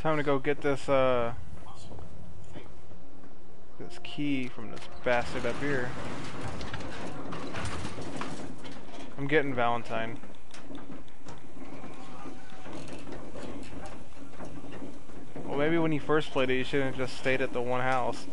Time to go get this this key from this bastard up here. I'm getting Valentine. Well, maybe when you first played it, you shouldn't have just stayed at the one house.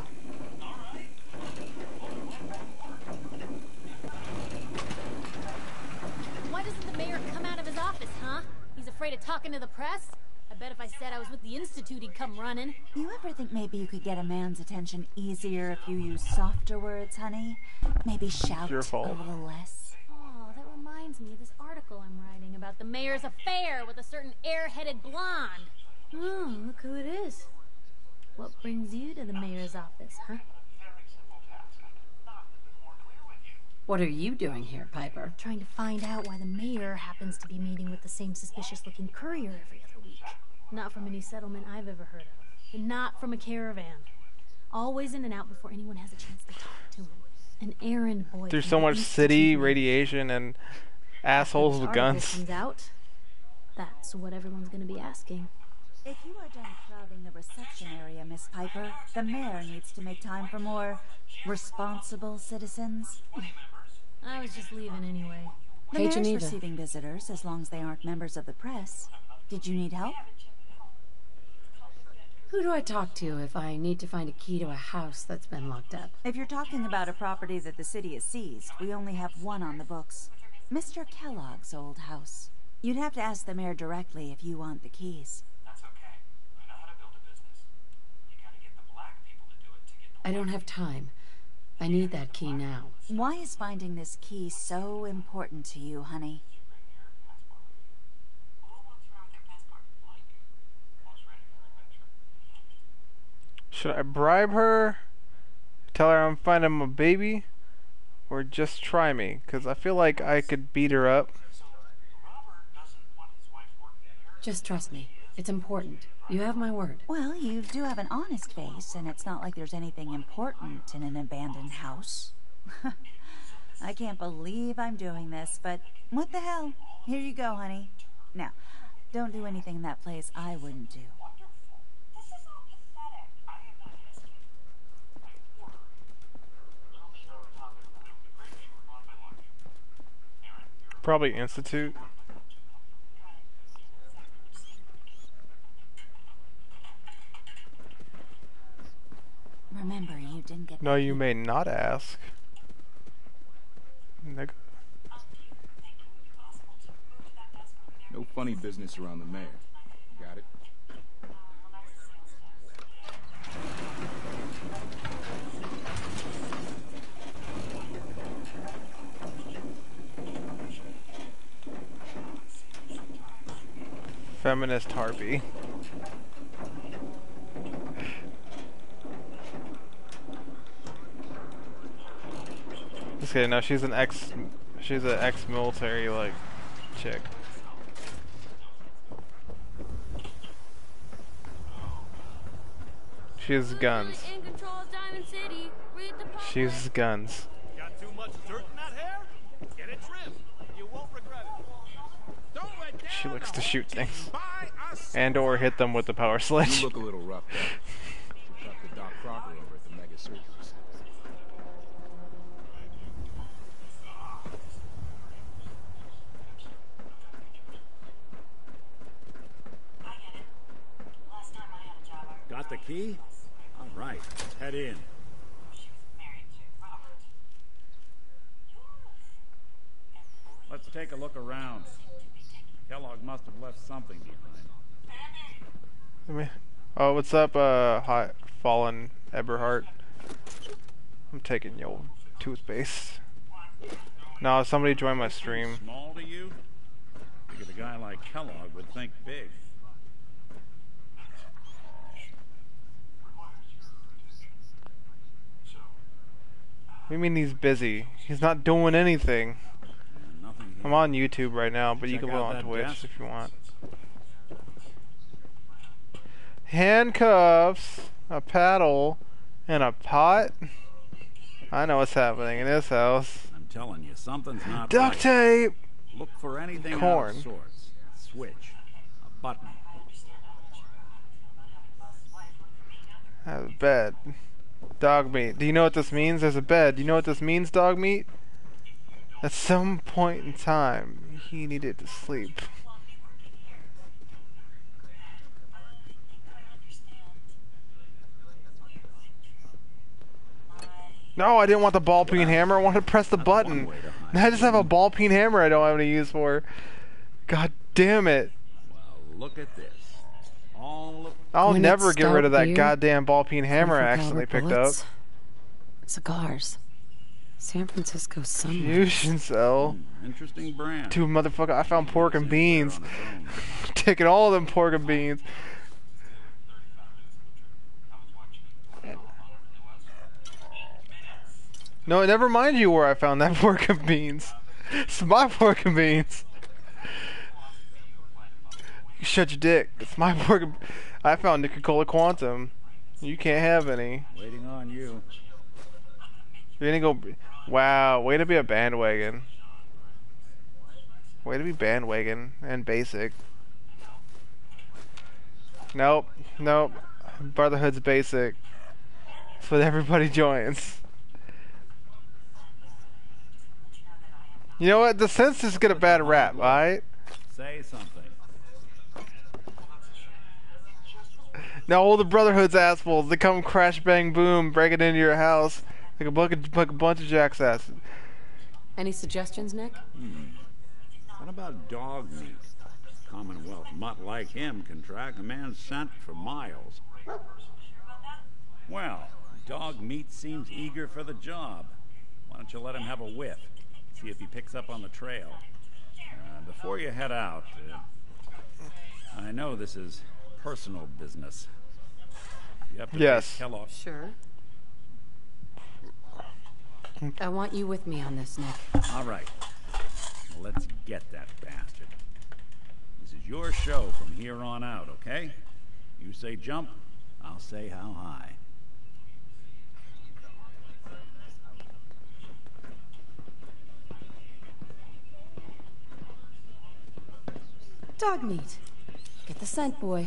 Why doesn't the mayor come out of his office, huh? He's afraid of talking to the press? I bet if I said I was with the Institute, he'd come running. You ever think maybe you could get a man's attention easier if you use softer words, honey? Maybe shout a little less. Oh, that reminds me of this article I'm writing about the mayor's affair with a certain air-headed blonde. Oh, look who it is. What brings you to the mayor's office, huh? What are you doing here, Piper? Trying to find out why the mayor happens to be meeting with the same suspicious-looking courier every other week. Not from any settlement I've ever heard of. And not from a caravan. Always in and out before anyone has a chance to talk to him. An errand boy. There's so much city radiation and assholes with guns. Comes out, that's what everyone's going to be asking. If you are done crowding the reception area, Miss Piper, the mayor needs to make time for more responsible citizens. I was just leaving anyway. The mayor's receiving visitors as long as they aren't members of the press. Did you need help? Who do I talk to if I need to find a key to a house that's been locked up? If you're talking about a property that the city has seized, we only have one on the books. Mr. Kellogg's old house. You'd have to ask the mayor directly if you want the keys. That's okay. I know how to build a business. You gotta get the black people to do it to get the... I don't have time. I need that key now. Why is finding this key so important to you, honey? Should I bribe her? Tell her I'm finding my baby? Or just try me? Because I feel like I could beat her up. Just trust me. It's important. You have my word. Well, you do have an honest face, and it's not like there's anything important in an abandoned house. I can't believe I'm doing this, but what the hell? Here you go, honey. Now, don't do anything in that place I wouldn't do. Probably Institute. Remember, you didn't get... No, you may not ask. No funny business around the mayor. Got it? Feminist harpy. Just kidding, no, she's an ex-military, like, chick. She has guns. She has guns. Got too much dirt in that hair? Get it trimmed. You won't regret it. She likes to shoot things. And or hit them with the power sledge. You look a little rough, though. Should talk to Doc Crocker over at the Mega Surgery Center. Got the key? All right, let's head in. Let's take a look around. Kellogg must have left something behind. Oh, what's up, hot fallen Eberhard? I'm taking your toothpaste. No, somebody joined my stream. Small to you? Figured a guy like Kellogg would think big. What do you mean he's busy? He's not doing anything. I'm on YouTube right now, but you can go on Twitch if you want. Handcuffs, a paddle, and a pot? I know what's happening in this house. I'm telling you, something's not Duct tape! Look for anything Corn. out of sorts. Switch. A button. bed. Dog meat. Do you know what this means? There's a bed. Do you know what this means, dog meat? At some point in time, he needed to sleep. No, I didn't want the ball peen hammer. I wanted to press the button. Now I just have a ball peen hammer I don't have any use for. God damn it. Well, look at this. I'll never it's get rid of that beer, goddamn ball peen hammer I 44 accidentally caliber picked up. bullets, cigars. San Francisco sunlight. Fusion cell. Interesting brand. Dude, motherfucker, I found pork and beans. On its own. Taking all of them pork and beans. No, never mind you where I found that pork and beans. It's my pork and beans. You shut your dick. It's my pork and... I found Nickel Quantum. You can't have any. Waiting on you. You're gonna go... Wow, way to be a bandwagon. Way to be bandwagon and basic. Nope, nope. Brotherhood's basic. That's what everybody joins. You know what? The census get a bad rap, alright? Say something. Now all the Brotherhood's assholes, they come crash bang boom, breaking into your house like a bunch of jacks asses. Any suggestions, Nick? What about dog meat? Commonwealth mutt like him can track a man's scent for miles. Well, dog meat seems eager for the job. Why don't you let him have a whiff? See if he picks up on the trail. Before you head out, I know this is personal business. You have to Yes. pay Kellogg. Sure. I want you with me on this, Nick. All right. Well, let's get that bastard. This is your show from here on out, okay? You say jump, I'll say how high. Dog meat. Get the scent, boy.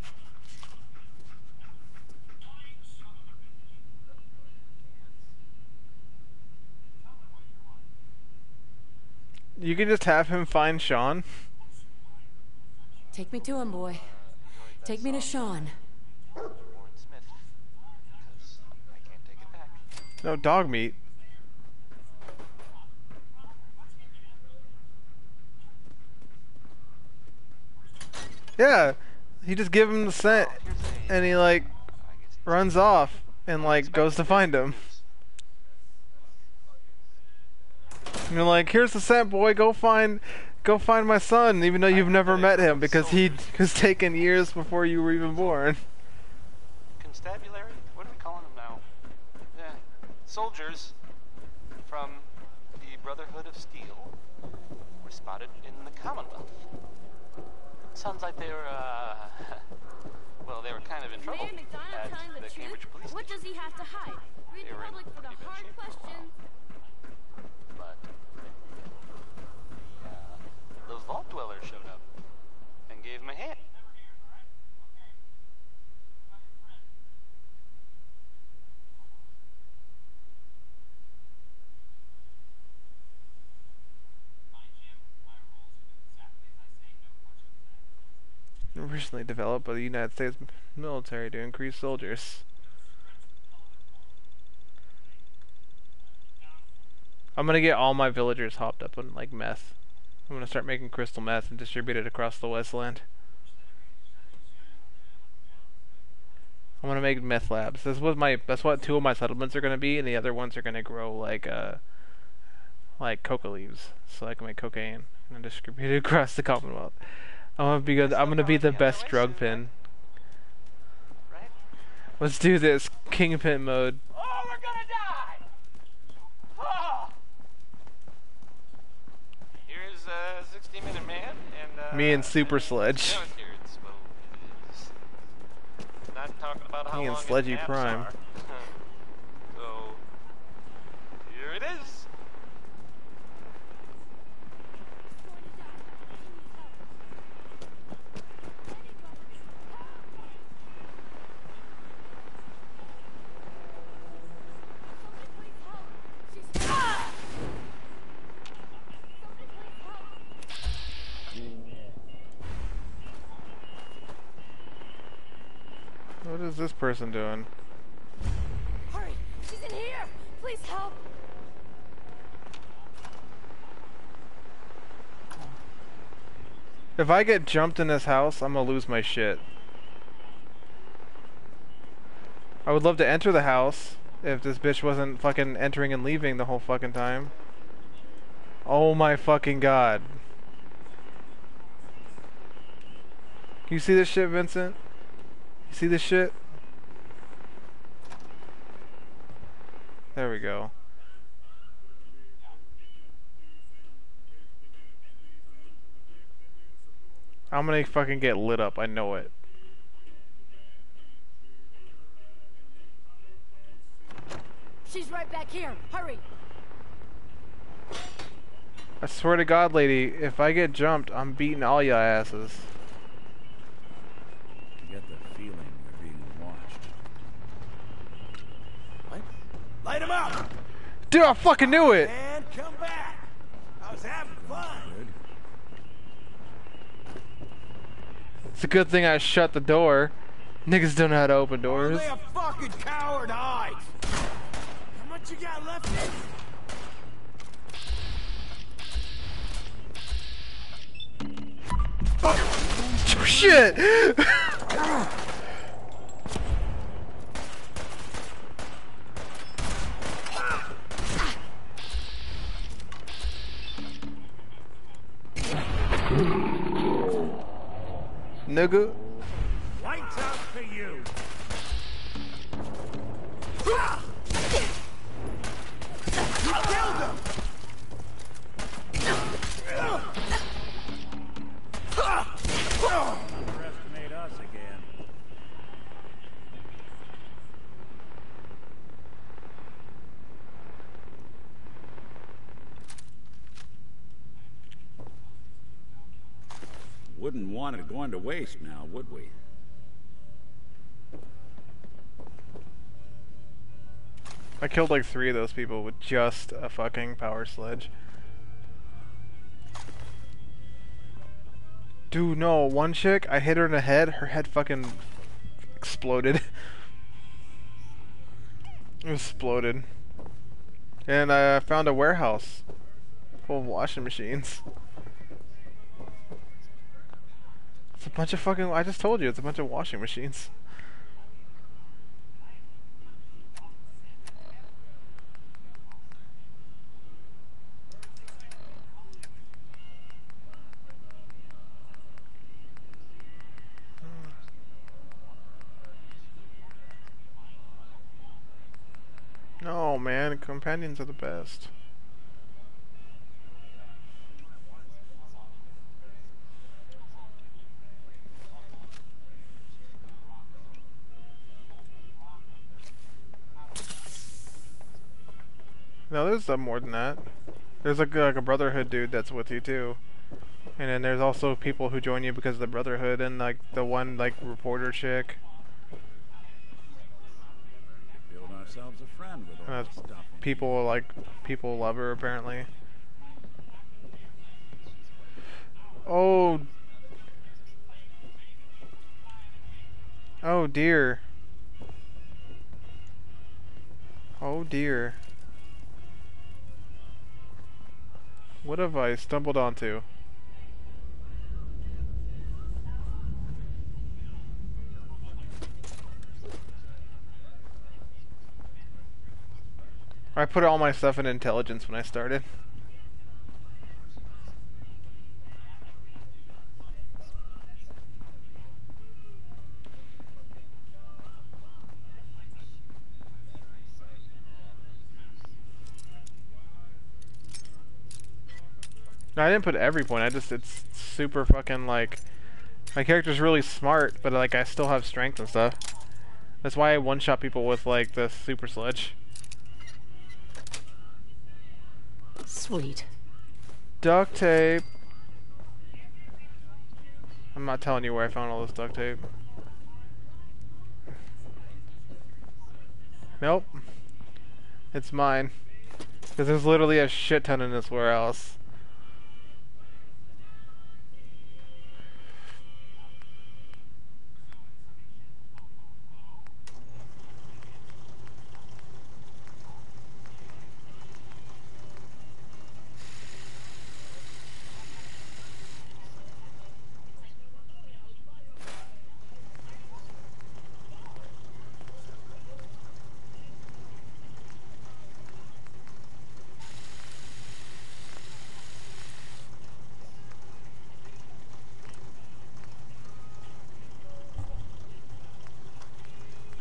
You can just have him find Sean. Take me to him, boy. Take me to Sean. No, dog meat. Yeah, he just give him the scent, and he like runs off and like goes to find him. And you're like, here's the scent, boy. Go find my son, even though you've never met him because he was taken years before you were even born. Constabulary? What are we calling them now? Yeah, soldiers from the Brotherhood of Steel were spotted in the Commonwealth. Sounds like they were, well, they were kind of in trouble Man, McDonald at telling the the Cambridge truth? Police What Station. does he have to hide? Read They the were in public for the pretty bad hard shape for a while. questions. But those vault dwellers showed up and gave him a hand. Recently developed by the United States military to increase soldiers. I'm gonna get all my villagers hopped up on like meth. I'm gonna start making crystal meth and distribute it across the Westland. I'm gonna make meth labs. That's what 2 of my settlements are gonna be, and the other ones are gonna grow like coca leaves, so I can make cocaine and distribute it across the Commonwealth. I'm gonna be good. I'm gonna be the best drug pin. Right? Let's do this kingpin mode. Oh, we're gonna die! Oh! Here's 60-Minute Man and Me and Super Sledge. Yeah, here it's, well, it's not talking about how Me and long Sledgy his naps Prime. are. So here it is. is this person doing? Hurry! She's in here! Please help! If I get jumped in this house, I'm gonna lose my shit. I would love to enter the house if this bitch wasn't fucking entering and leaving the whole fucking time. Oh my fucking god. You see this shit, Vincent? You see this shit? There we go. I'm gonna fucking get lit up, I know it. She's right back here. Hurry! I swear to God, lady, if I get jumped, I'm beating all ya asses. I get the feeling we're being watched. What? Light him up! Dude, I fucking knew it! And come back! I was having fun! Good. It's a good thing I shut the door. Niggas don't know how to open doors. Only a fucking coward hides! How much you got left in? Oh, shit! Nigga. Lights out for you! You killed him! Underestimate us again. Wouldn't want it going to waste now, would we? I killed like 3 of those people with just a fucking power sledge. Dude, no, one chick, I hit her in the head, her head fucking exploded. It exploded. And I found a warehouse full of washing machines. It's a bunch of fucking, I just told you, it's a bunch of washing machines. No, man, companions are the best. No, there's more than that. There's like a Brotherhood dude that's with you too. And then there's also people who join you because of the Brotherhood, and like the one like reporter chick. Build ourselves a friend with all this stuff. People love her apparently. Oh. Oh dear. Oh dear. What have I stumbled onto? I put all my stuff in intelligence when I started. No, I didn't put every point. It's super fucking like, my character's really smart, but like I still have strength and stuff. That's why I one-shot people with like the super sledge. Sweet. Duct tape. I'm not telling you where I found all this duct tape. Nope. It's mine. Because there's literally a shit ton in this warehouse.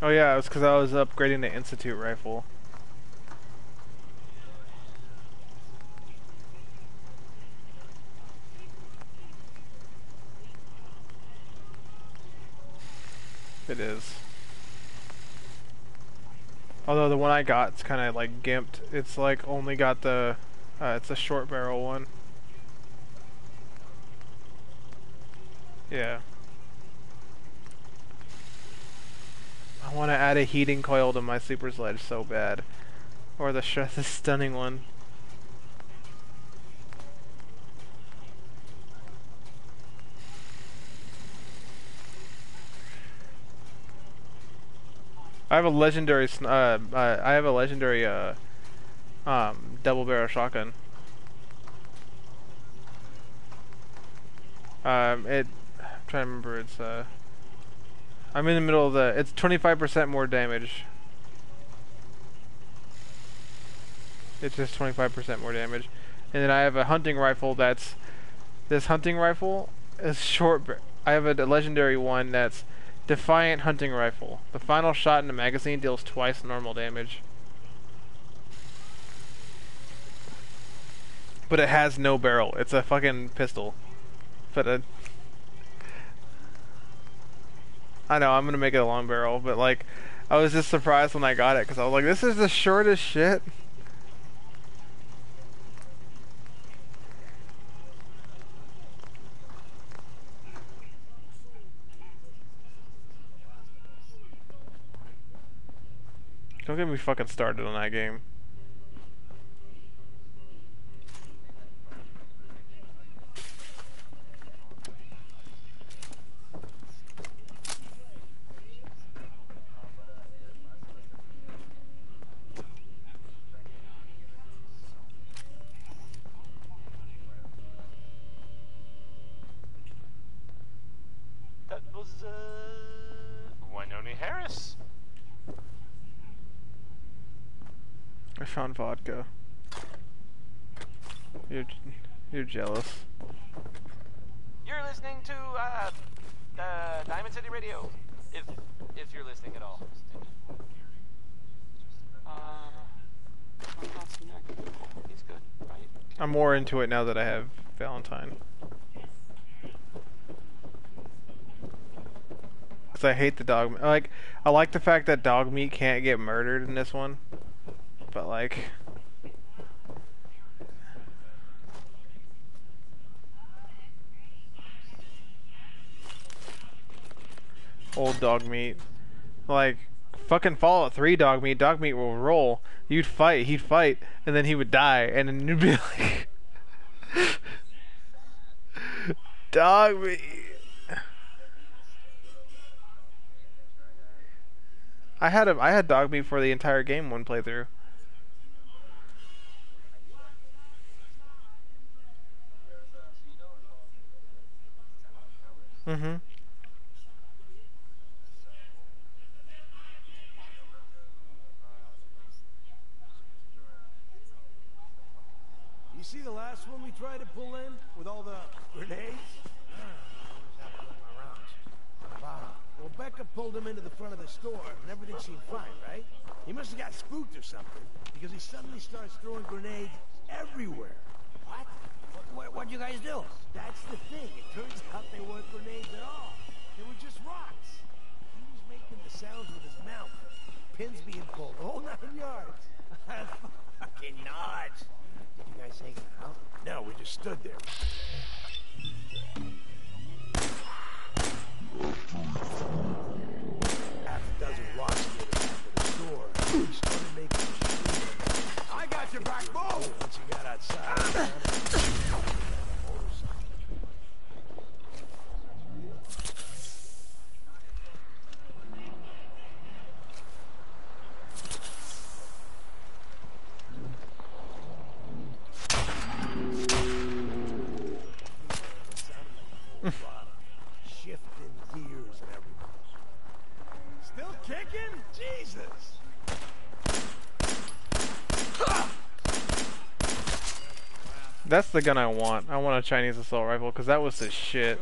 Oh yeah, it was because I was upgrading the Institute rifle. It is. Although the one I got's kind of like gimped. It's like only got the, it's a short barrel one. Yeah. I want to add a heating coil to my super sledge so bad. Or the stunning one. I have a legendary double barrel shotgun. I'm trying to remember. It's I'm in the middle of the. It's 25% more damage. It's just 25% more damage, and then I have a hunting rifle. That's this hunting rifle is short. I have a legendary one that's Defiant hunting rifle. The final shot in the magazine deals twice normal damage. But it has no barrel. It's a fucking pistol. But I know, I'm gonna make it a long barrel, but like, I was just surprised when I got it, because I was like, this is the shortest shit. Don't get me fucking started on that game. That was, Winona Harris. I found vodka. You're jealous. You're listening to, Diamond City Radio. If you're listening at all. He's good, right? I'm more into it now that I have Valentine. Cause I hate the dog. Like, I like the fact that dog meat can't get murdered in this one. But like, old dog meat, like fucking Fallout 3 dog meat will roll. He'd fight, and then he would die, and then you'd be like, dog meat. I had dog meat for the entire game one playthrough. Mm-hmm. You see the last one we tried to pull in with all the grenades? Well, Becca pulled him into the front of the store, and everything seemed fine, right? He must have got spooked or something, because he suddenly starts throwing grenades everywhere. What? What'd you guys do? That's the thing. It turns out they weren't grenades at all. They were just rocks. He was making the sounds with his mouth. Pins being pulled, the whole 9 yards. Fucking nuts. Did you guys take him out? No, we just stood there. Half a dozen rocks near the back of the store. We started making a I got your back, move! Once you got outside, shifting gears and everything. Still kicking? Jesus! That's the gun I want. I want a Chinese assault rifle because that was the shit.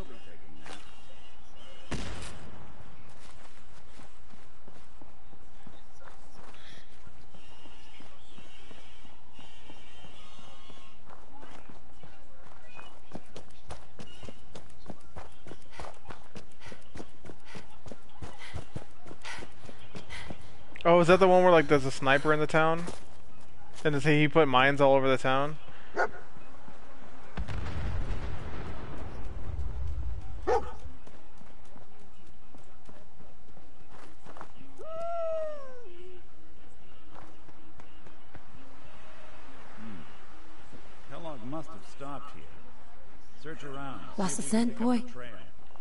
Oh, is that the one where like there's a sniper in the town? And he put mines all over the town? Kellogg must have stopped here. Search around. Lost See the if we can scent, pick up boy? the trail.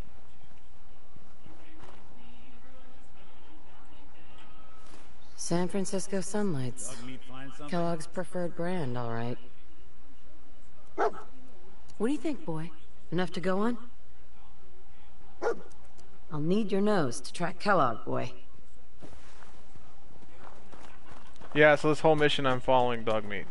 San Francisco Sunlights. Dog meat find something? Kellogg's preferred brand, all right. What do you think, boy? Enough to go on? I'll need your nose to track Kellogg, boy. Yeah, so this whole mission I'm following dog meat.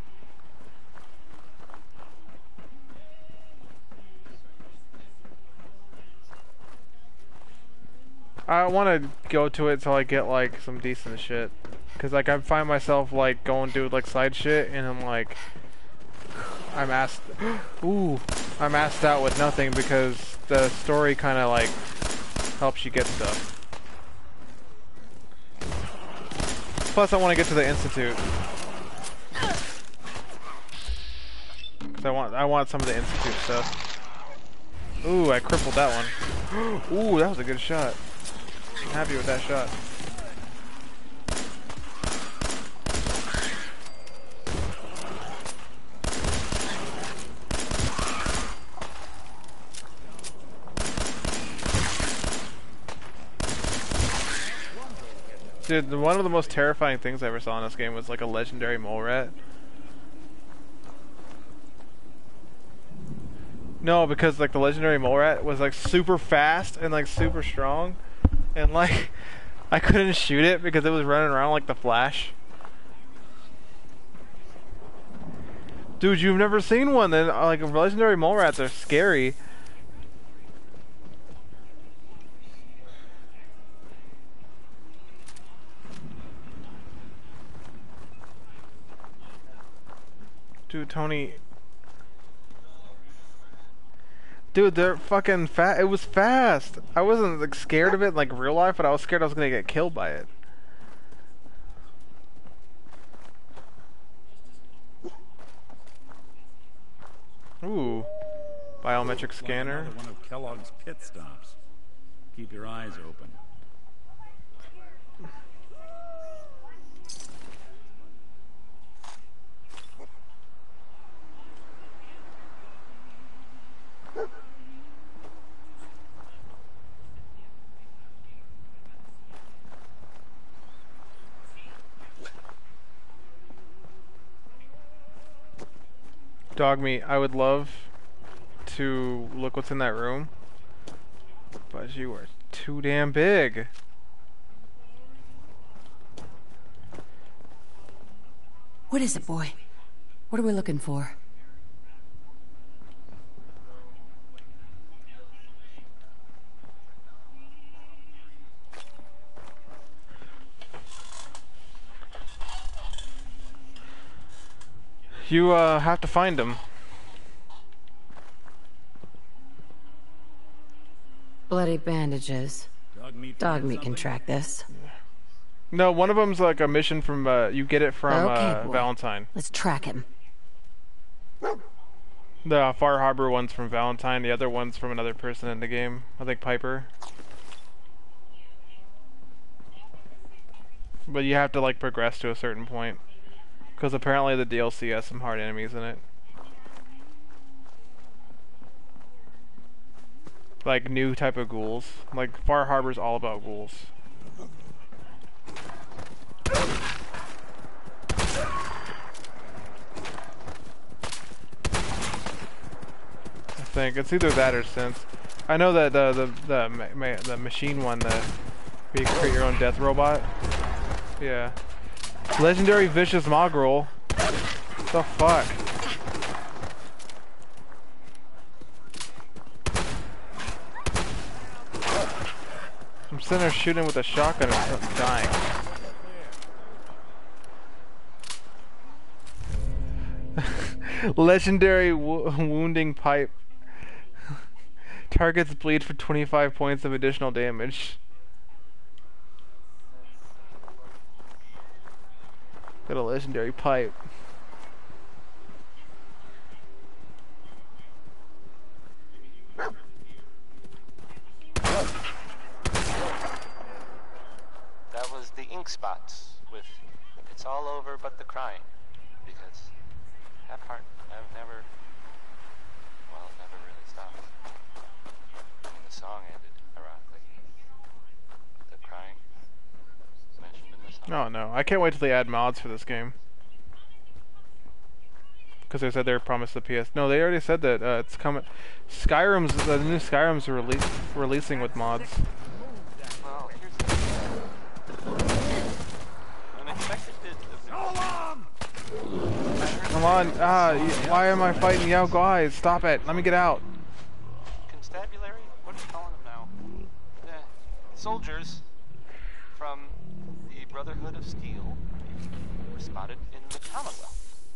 I want to go to it till I get like some decent shit, cause like I find myself like going to like side shit, and I'm like, I'm asked, I'm asked out with nothing because the story kind of like helps you get stuff. Plus, I want to get to the institute, cause I want some of the institute stuff. Ooh, I crippled that one. Ooh, that was a good shot. I'm happy with that shot. Dude, one of the most terrifying things I ever saw in this game was like a legendary mole rat. No, because like the legendary mole rat was like super fast and like super strong. And like, I couldn't shoot it because it was running around like the Flash. Dude, you've never seen one. Then like legendary mole rats are scary. Dude, Tony. Dude, they're fucking fast. It was fast. I wasn't like scared of it in like real life, but I was scared I was gonna get killed by it. Ooh, biometric scanner. Another one of Kellogg's pit stops. Keep your eyes open. Dog meat. I would love to look what's in that room, but you are too damn big. What is it, boy? What are we looking for? You have to find him. Bloody bandages. Dog meat can something? track this. No, one of them's like a mission from, you get it from Okay, boy. Valentine. Let's track him. The Far Harbor one's from Valentine, the other one's from another person in the game. I think Piper. But you have to like progress to a certain point. Because apparently the DLC has some hard enemies in it. Like new type of ghouls. Like Far Harbor's all about ghouls. I think it's either that or synth. I know that the machine one, where you can create your own death robot. Yeah. Legendary Vicious Mogrel. The fuck? I'm sitting there shooting with a shotgun and I'm dying. Legendary Wounding Pipe. Targets bleed for 25 points of additional damage. Got a legendary pipe. That was the ink spots with "It's all over but the crying," because that part I've never, well, it never really stopped. And the song ended, ironically. The crying mentioned in the song. Oh no, I can't wait till they add mods for this game. Because they said they were promised the PS. No, they already said that it's coming. The new Skyrim's releasing with mods. Well, here's the thing. Unexpected bit of Come on, why am I fighting you guys? Stop it, let me get out. constabulary? What are you calling them now? Soldiers from the Brotherhood of Steel were spotted in the Commonwealth.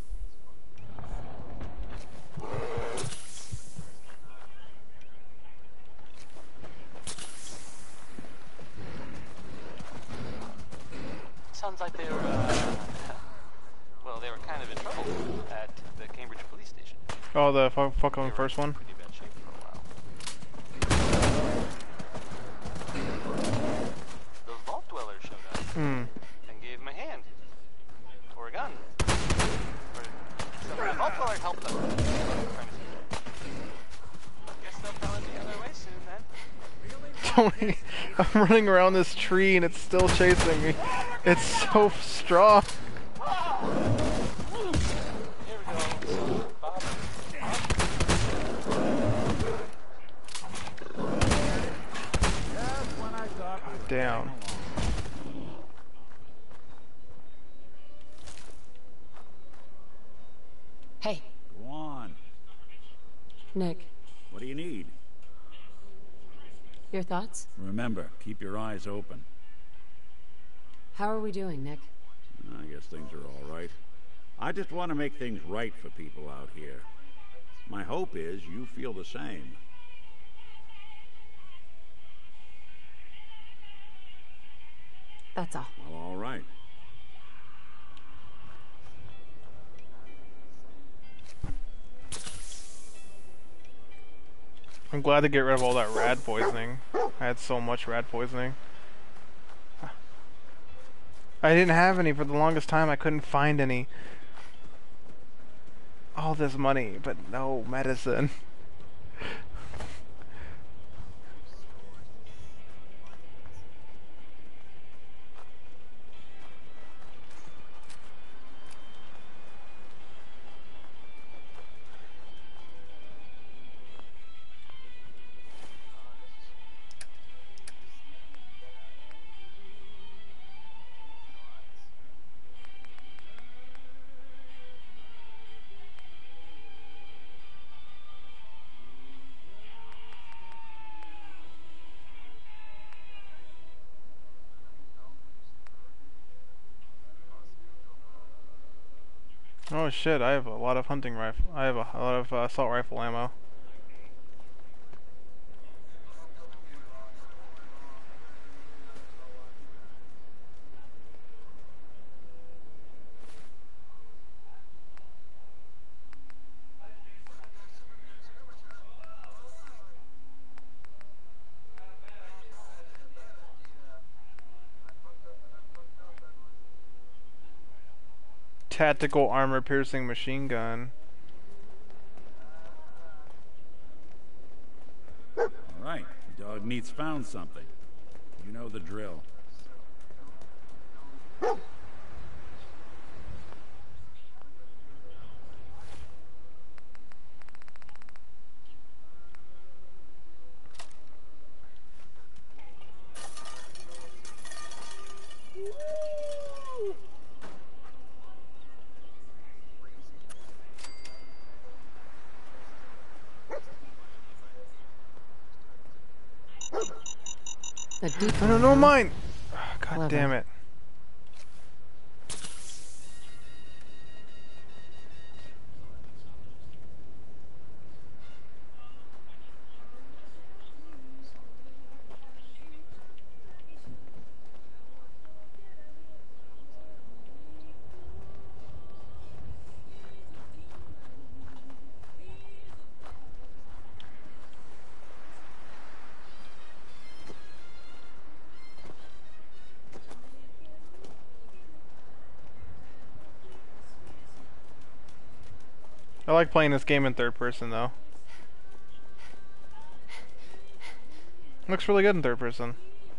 Sounds like they were, well, they were kind of in trouble at the Cambridge police station. Oh, the fucking They were first in one? pretty bad shape for a while. The vault dweller showed up and gave him a hand. Or a gun. Or something. The vault dweller helped them. Guess they'll probably be on their way soon then. Tony, I'm running around this tree and it's still chasing me. It's so strong. Here we go. Bob. Down. Hey, Go on. Nick, What do you need? your thoughts? Remember, keep your eyes open. How are we doing, Nick? I guess things are all right. I just want to make things right for people out here. My hope is you feel the same. That's all. Well, all right. I'm glad to get rid of all that rad poisoning. I had so much rad poisoning. I didn't have any for the longest time. I couldn't find any. All this money, but no medicine. Oh shit, I have a lot of hunting rifle. I have a lot of assault rifle ammo. Tactical armor piercing machine gun. All right. Dog meat's found something. You know the drill. The deep I don't know mine. God Clever. damn it. like playing this game in third person though. Looks really good in third person.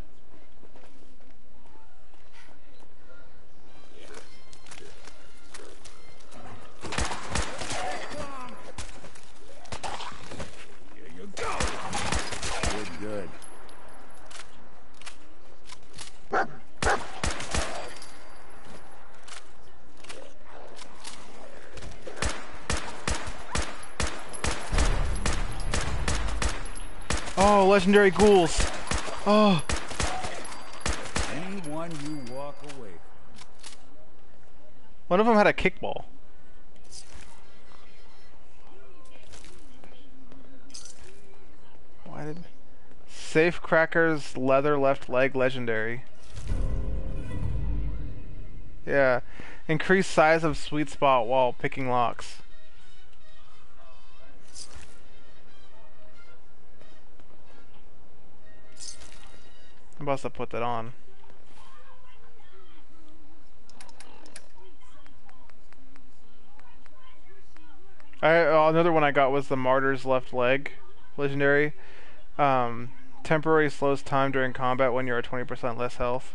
Here you go. Good. Oh, legendary ghouls. Oh. Anyone you walk away from. One of them had a kickball. Why did... Safe Cracker's leather left leg legendary. Yeah. Increase size of sweet spot while picking locks. I must have put that on. Another one I got was the Martyr's left leg, legendary. Temporary slows time during combat when you're at 20% less health.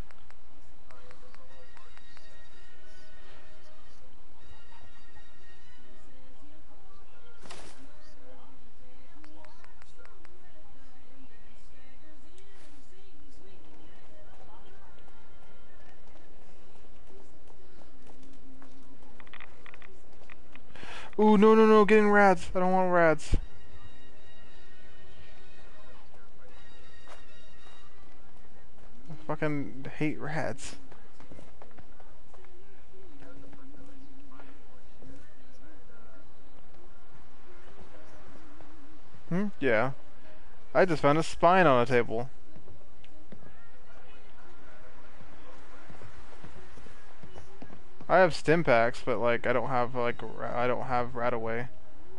Ooh, no, getting rads. I don't want rads. I fucking hate rads. Yeah. I just found a spine on a table. I have stim packs, but like I don't have rat away.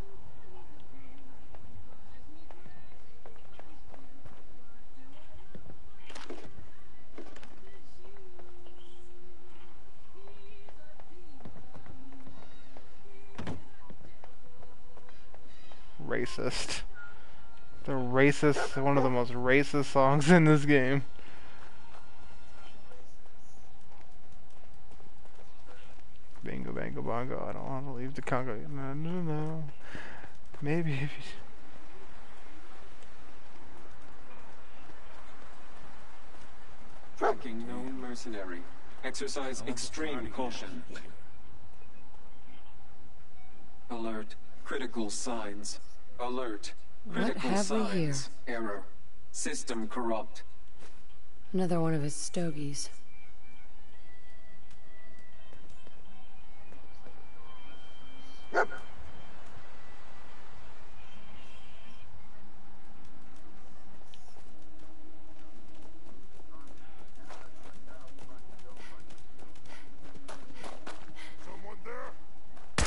Racist. The racist, one of the most racist songs in this game. Bingo, bango, bongo, I don't want to leave the Congo. No. Maybe if you... Tracking known mercenary. Exercise extreme caution. Alert. Critical signs. Alert. What Critical have we here? signs. Error. System corrupt. Another one of his stogies. Someone there?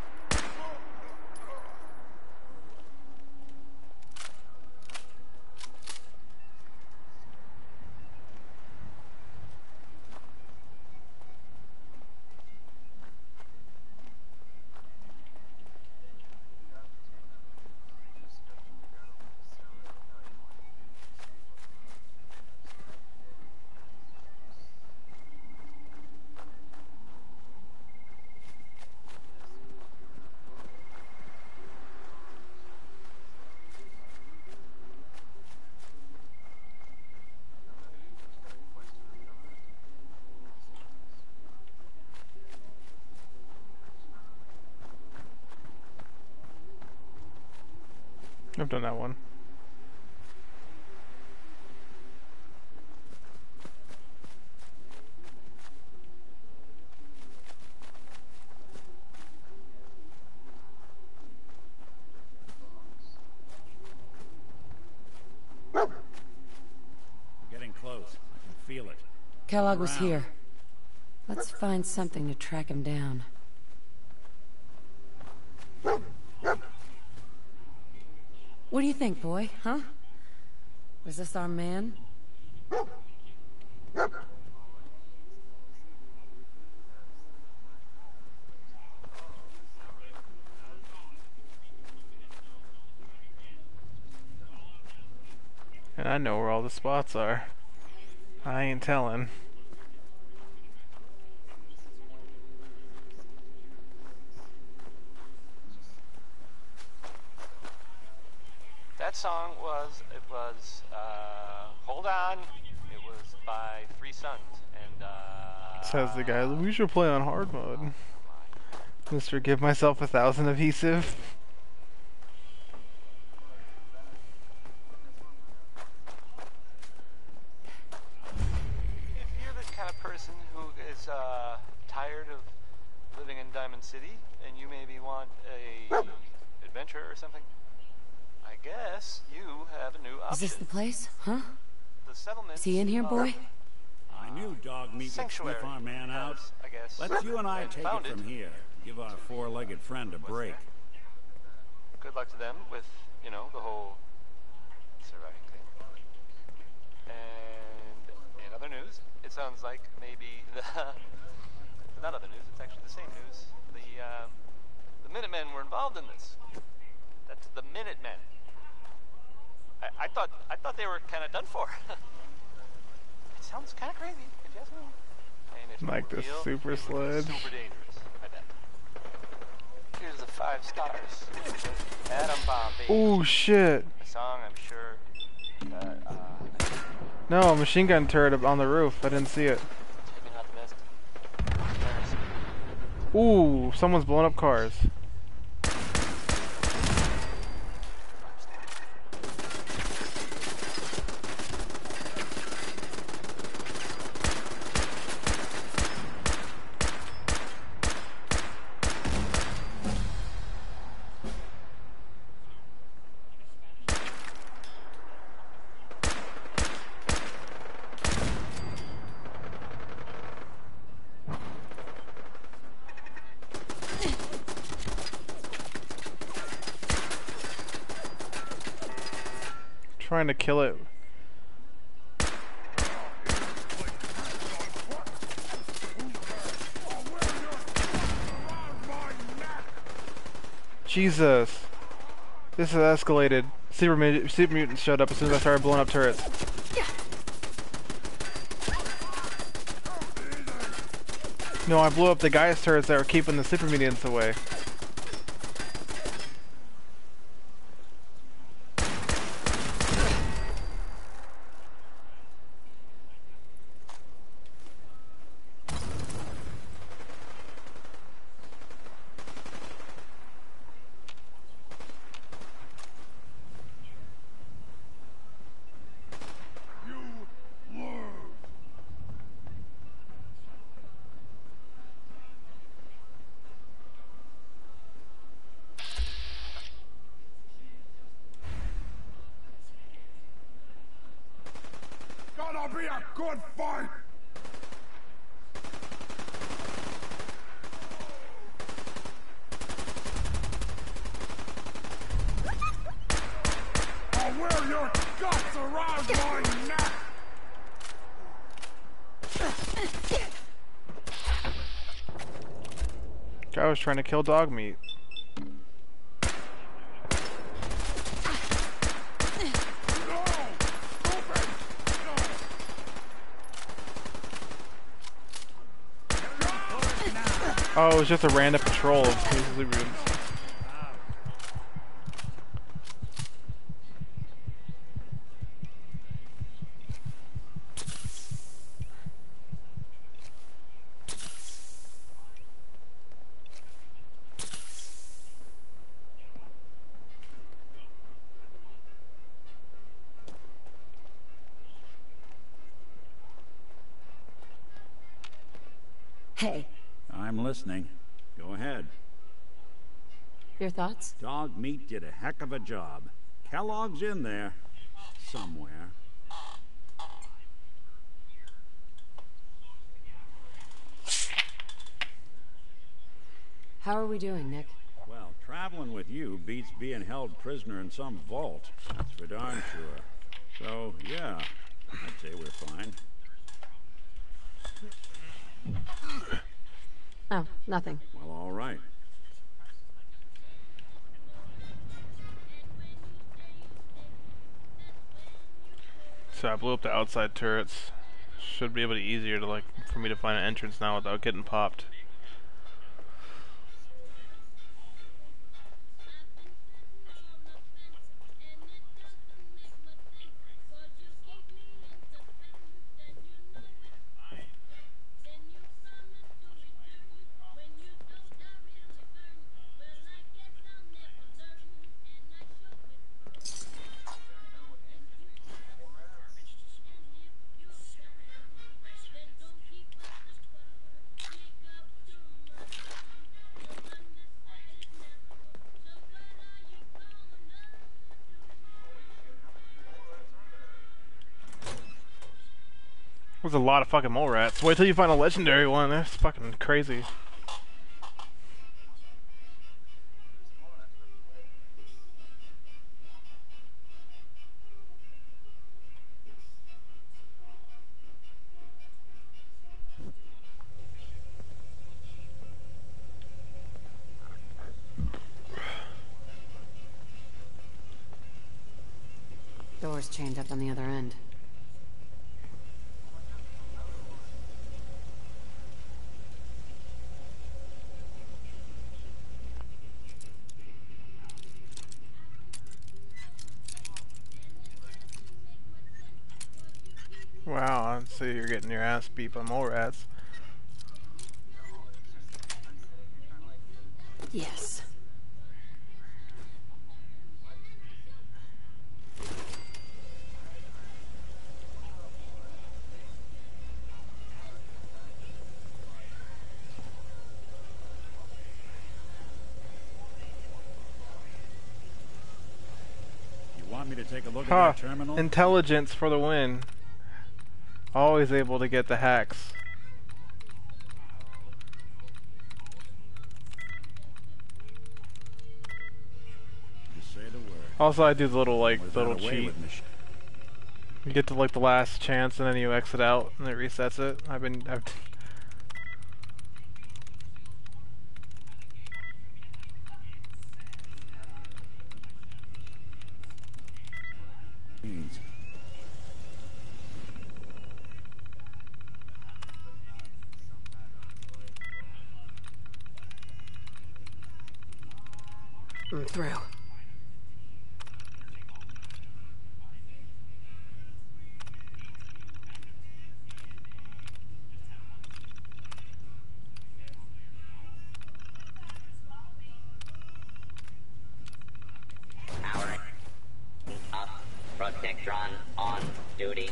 I've done that one. Getting close. I can feel it. Kellogg was Around. here. Let's find something to track him down. What do you think, boy? Huh? Was this our man? I know where all the spots are. I ain't telling. That song was, Hold On. It was by Three Sons. And, Says the guy, we should play on hard mode. Mr. Give myself 1,000 adhesive. If you're the kind of person who is tired of living in Diamond City and you maybe want a adventure or something, I guess you have a new option. Is this the place? Huh? The settlement. Is he in here, boy? I knew dog meat would Sanctuary, sniff our man out. I guess. Let's you and I take it founded. from here. Give our four-legged friend a break. Good luck to them with, you know, the whole surviving thing. And in other news, it sounds like maybe not other news, it's actually the same news. The Minutemen were involved in this. That's the Minutemen. I thought they were kind of done for. It sounds kind of crazy, if you ask me. And it's Like the real, super it was sled. super dangerous, I bet. Here's the 5 stars. Atom Bomb, baby. Oh shit. A song I'm sure No, machine gun turret up on the roof. I didn't see it. taking out the mist. Ooh, someone's blowing up cars. Trying to kill it. Jesus. This has escalated. Super mutants showed up as soon as I started blowing up turrets. No, I blew up the guy's turrets that were keeping the super mutants away. Gonna be a good fight! I'll wear your guts around my neck! Guy was trying to kill dog meat. Oh, it was just a random patrol of super mutants. Hey, I'm listening. Go ahead. your thoughts? Dog meat did a heck of a job. Kellogg's in there. Somewhere. How are we doing, Nick? Well, traveling with you beats being held prisoner in some vault. That's for darn sure. So, yeah, I'd say we're fine. Oh, nothing. Well, all right. So I blew up the outside turrets. Should be able to be easier to for me to find an entrance now without getting popped. There's a lot of fucking mole rats. Wait till you find a legendary one. That's fucking crazy. Door's chained up on the other end. Wow, I see you're getting your ass beat by mole rats. Yes. You want me to take a look Huh. at that terminal? Intelligence for the win. Always able to get the hacks. Just say the word. Also, I do the little Without little a way cheat. with mach- You get to the last chance and then you exit out and it resets it. I've machines. I'm through. Powering up. Protectron on duty.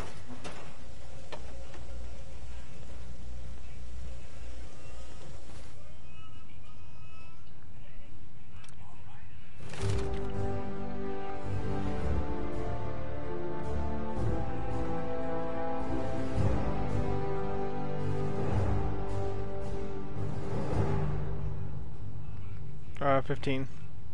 Mm. 15.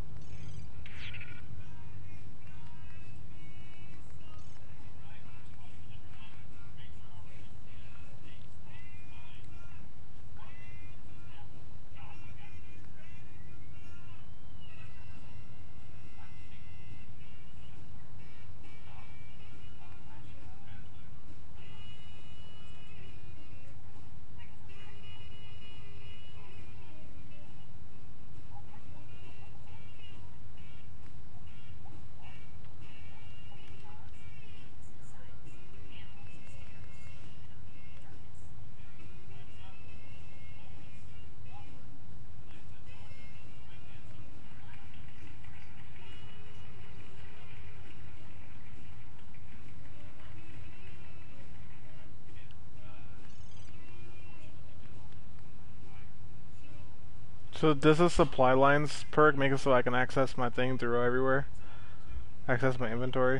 So does the supply lines perk make it so I can access my thing through everywhere? Access my inventory?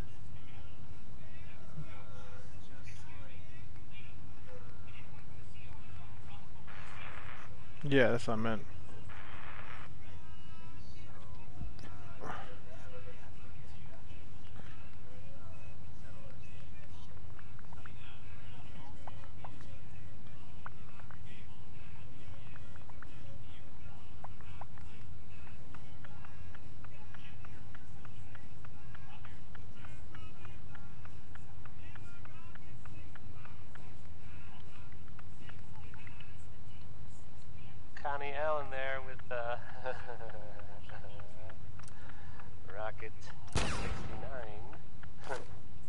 Yeah, that's what I meant. Connie Allen there with Rocket 69.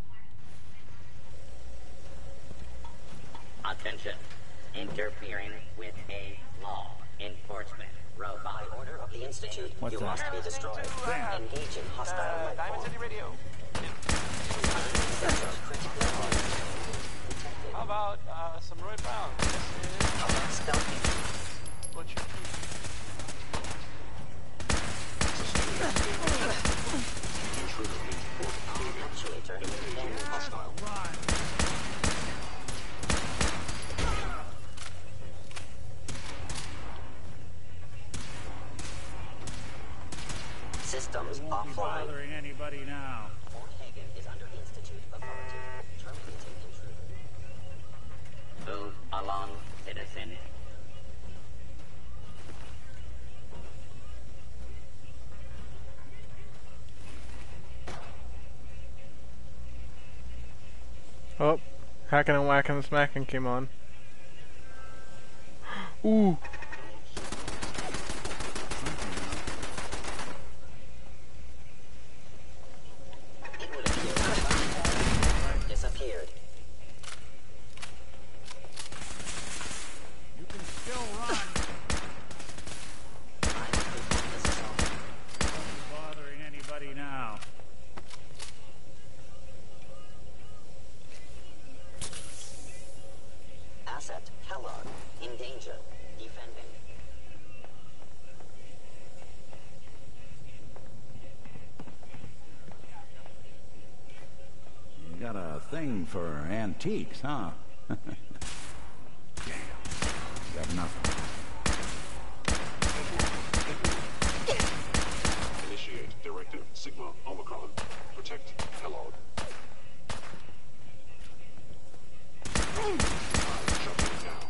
Attention. Interfering with a law enforcement robot. By order of the Institute, you must be destroyed. Engage in hostile life Diamond form. City Radio. How about some Roy Brown? This is Stealthy. Butcher. Actuator. And hostile. Systems offline. Bothering anybody now? Fort Hagen is under Institute authority. Terminating intruder. Move along, citizen. Oh, hacking and whacking and smacking came on. Ooh. It would appear disappeared. You can still run. Who's bothering anybody now? Asset Kellogg. In danger. Defending. You got a thing for antiques, huh? Damn. Got nothing. Initiate Directive Sigma Omicron. Protect Kellogg. Shutting down.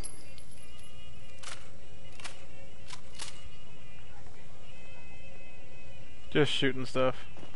Just shooting stuff.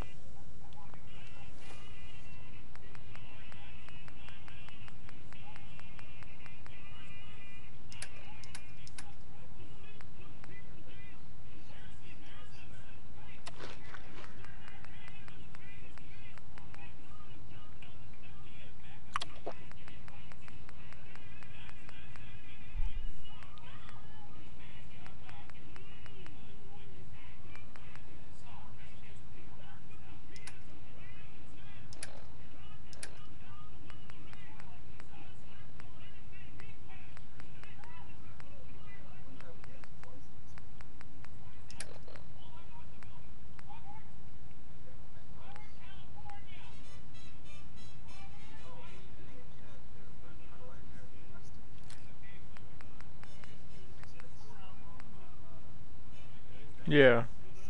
Yeah.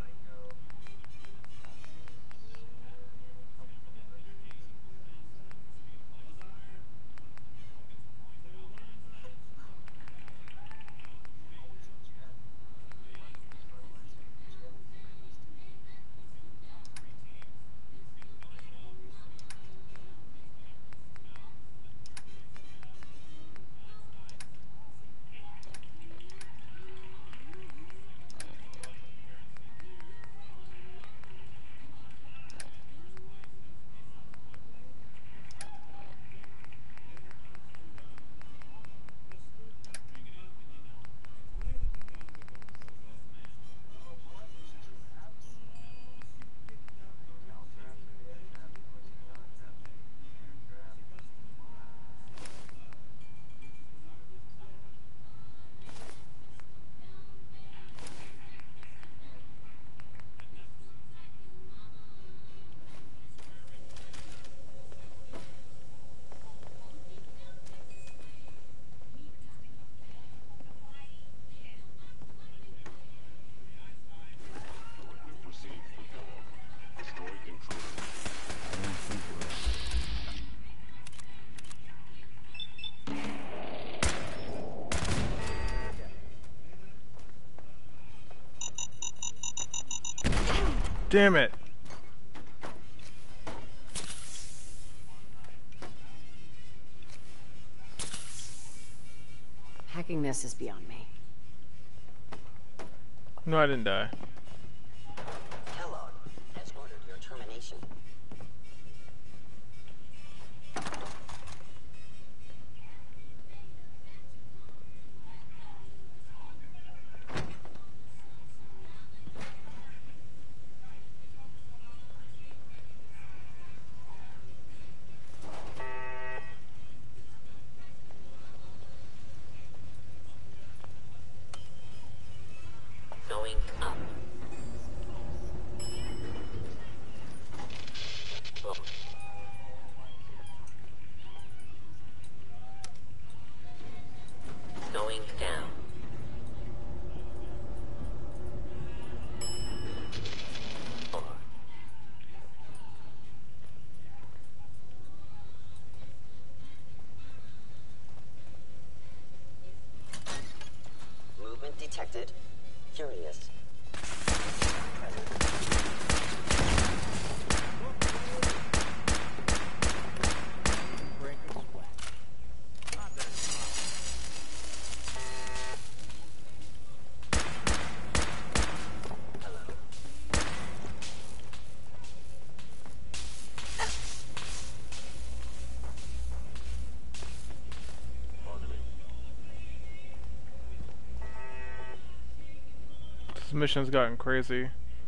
Damn it. Hacking this is beyond me. No, I didn't die. Kellogg has ordered your termination. Going up. Boom. Going down. Four. Movement detected. Curious. This mission's gotten crazy.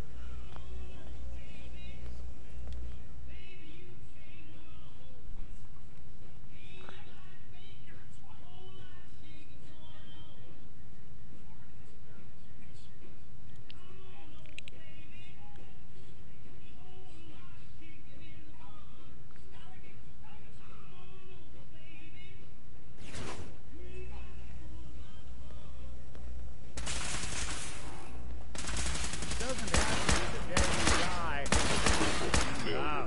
Doesn't have to be the day you die. Wow.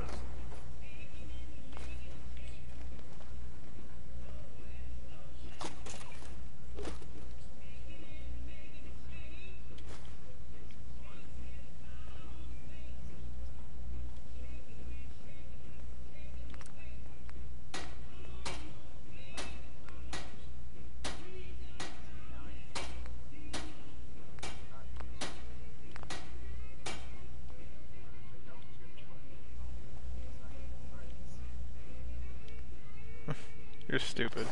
You're stupid.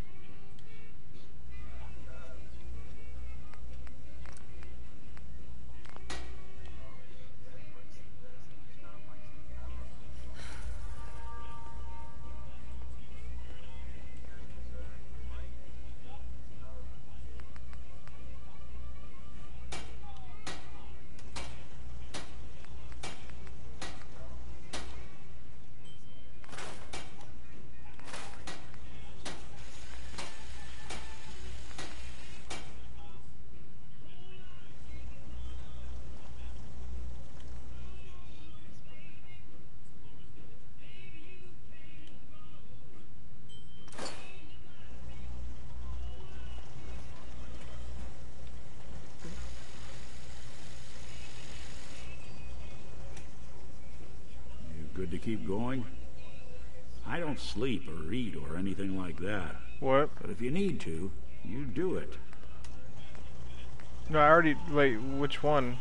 Good to keep going? I don't sleep or eat or anything like that. What? But if you need to, you do it. No, I already... Wait, which one?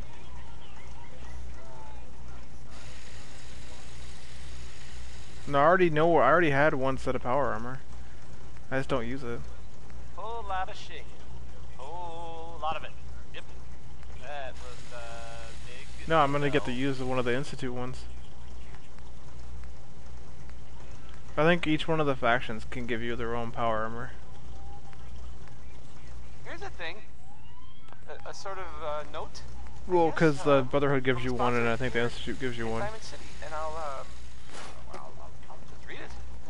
No, I already know. I already had one set of power armor. I just don't use it. Whole lot of shit. Whole lot of it. Yep. That was big. No, I'm gonna get to use one of the Institute ones. I think each one of the factions can give you their own power armor. Here's a thing. A sort of note. Well, because the Brotherhood gives you one, and I think the Institute gives you one. Diamond City, and I'll just read it.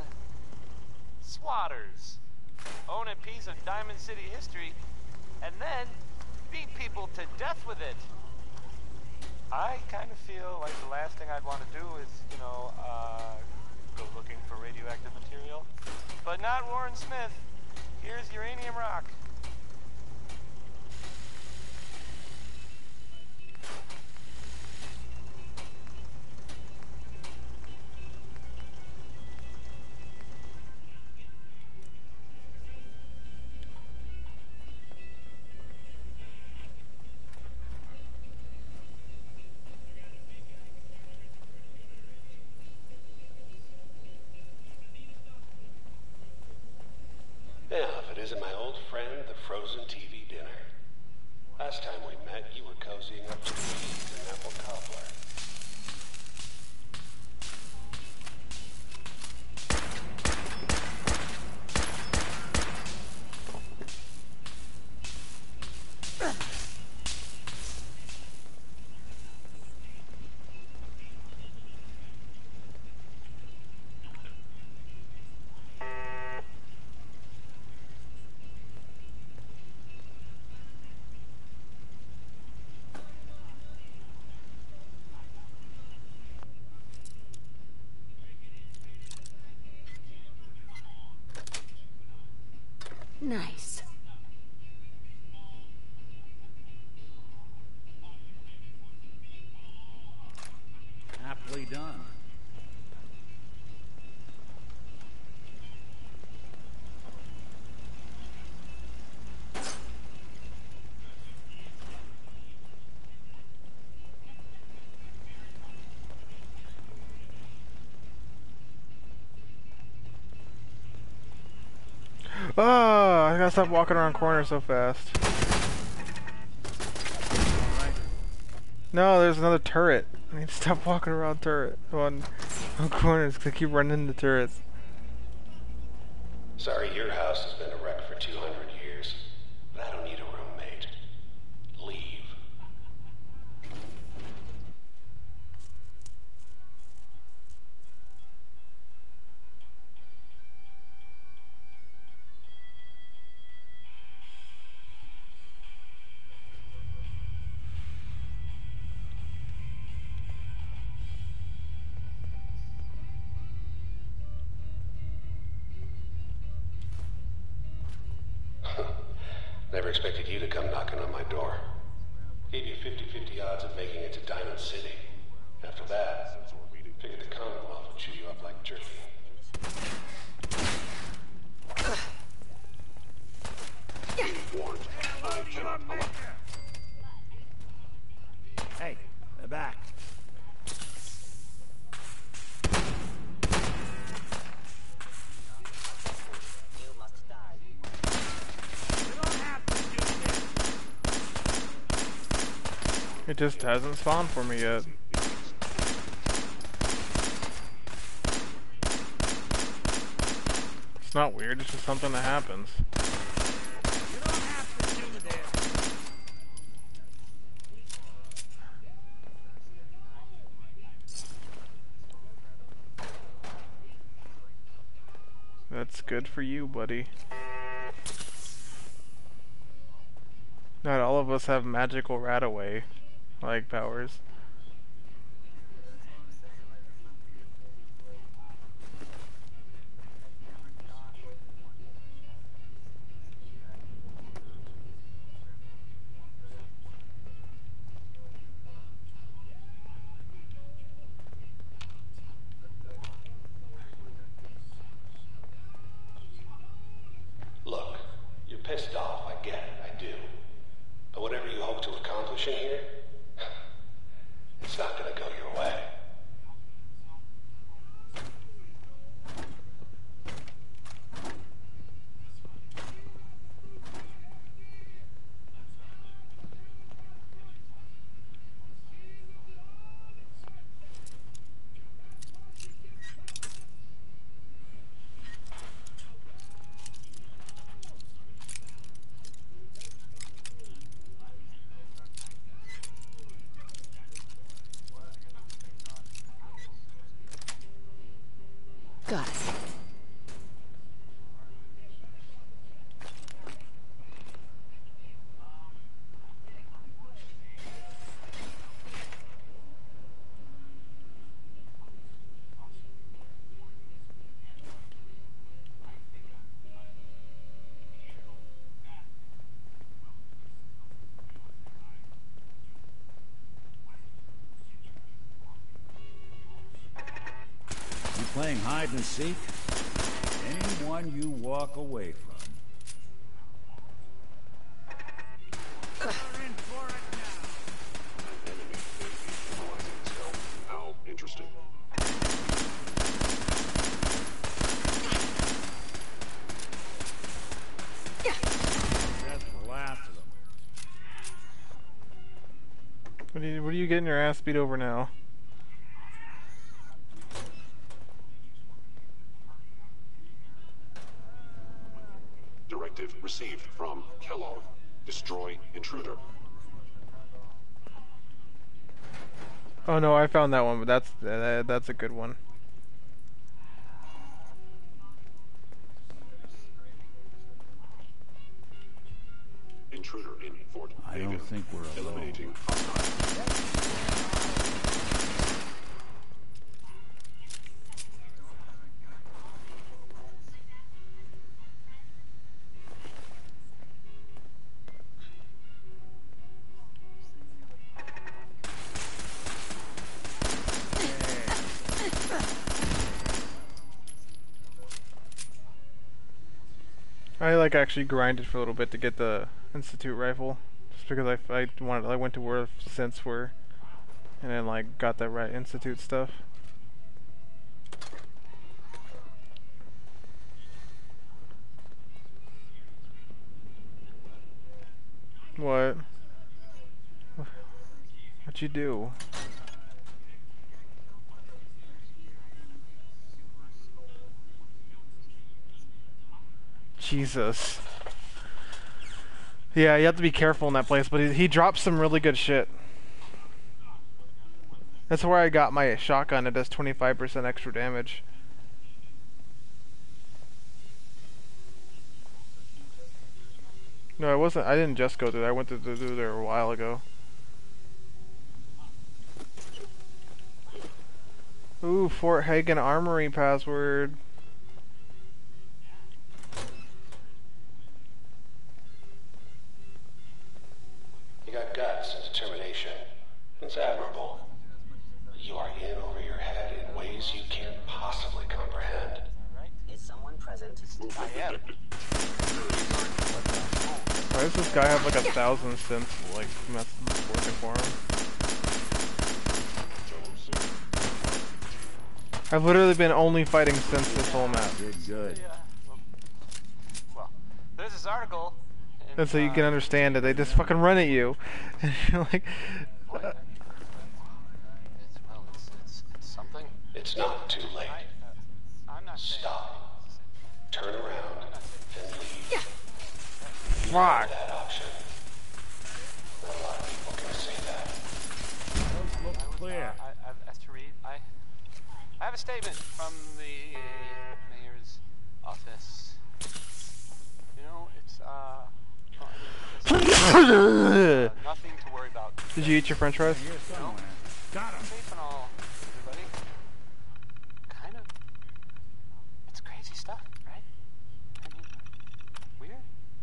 Swatters. Own a piece of Diamond City history, and then beat people to death with it. I kind of feel like the last thing I'd want to do is, go looking for radioactive material. But not Warren Smith. Here's uranium rock. visit my old friend, the frozen TV dinner. Last time we met, you were cozying up to cheese and apple cobbler. Nice. Aptly done. Oh, I gotta stop walking around corners so fast. No, there's another turret. I need to stop walking around on corners because I keep running into turrets. Sorry, your house has been a wreck for 200 years, but I don't need a roommate. Leave. Never expected you to come knocking on my door. Gave you 50-50 odds of making it to Diamond City. After that, figured the Commonwealth would chew you up like jerky. Warned. I cannot allow. Hey, they're back. You must die. It just hasn't spawned for me yet. It's not weird, it's just something that happens. That's good for you, buddy. Not all of us have magical rat-away like powers. Look, you're pissed off, I get it, I do. But whatever you hope to accomplish in here, it's not gonna go your way. Got it. Playing hide and seek? Anyone you walk away from. How interesting. you getting your ass beat over now? Directive received from Kellogg. Destroy intruder. Oh no, I found that one, but that's a good one. Intruder in Fort I don't think we're alone. Eliminating I like actually grinded for a little bit to get the Institute rifle, just because I went to where synths were, and then like got the right Institute stuff. What? What'd you do? Jesus. Yeah, you have to be careful in that place, but he drops some really good shit. That's where I got my shotgun. It does 25% extra damage. No, I wasn't. I didn't just go through there. I went through there a while ago. Ooh, Fort Hagen Armory password. You got guts and determination. It's admirable. You are in over your head in ways you can't possibly comprehend. Is someone present? I am. Why does this guy have like 1,000 since like working for him? I've literally been only fighting since this whole map. Good. Well, there's this article. And so you can understand it. They just fucking run at you, and you're like. It's something. It's not too late. I'm not saying. Stop. Turn around and leave. You Fuck. have that option. Not a lot of people can say that. Looks clear. I've asked to read. I have a statement from the mayor's office. You know, it's nothing to worry about. Did you eat your French fries? No. Got him. Safe and all, everybody. Kind of. It's crazy stuff, right? I mean, weird.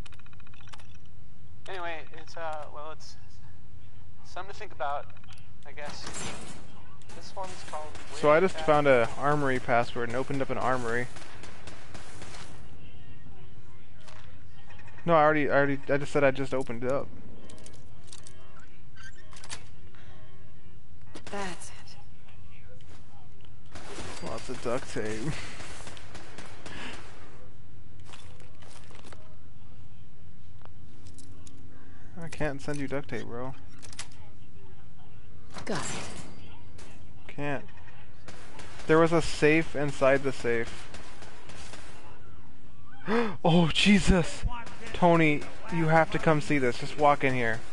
Anyway, it's well, it's something to think about, I guess. This one's called. So I just found a armory password and opened up an armory. No, I just said I just opened it up. That's it. Lots of duct tape. I can't send you duct tape, bro. Got it. Can't. There was a safe inside the safe. Oh, Jesus! Tony, you have to come see this. Just walk in here.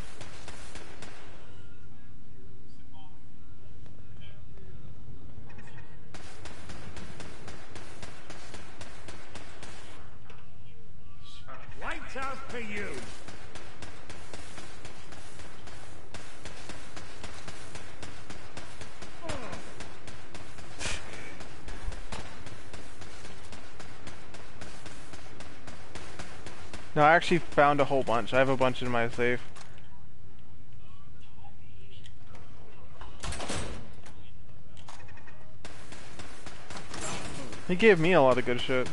Lights out for you. No, I actually found a whole bunch. I have a bunch in my safe. He gave me a lot of good shit.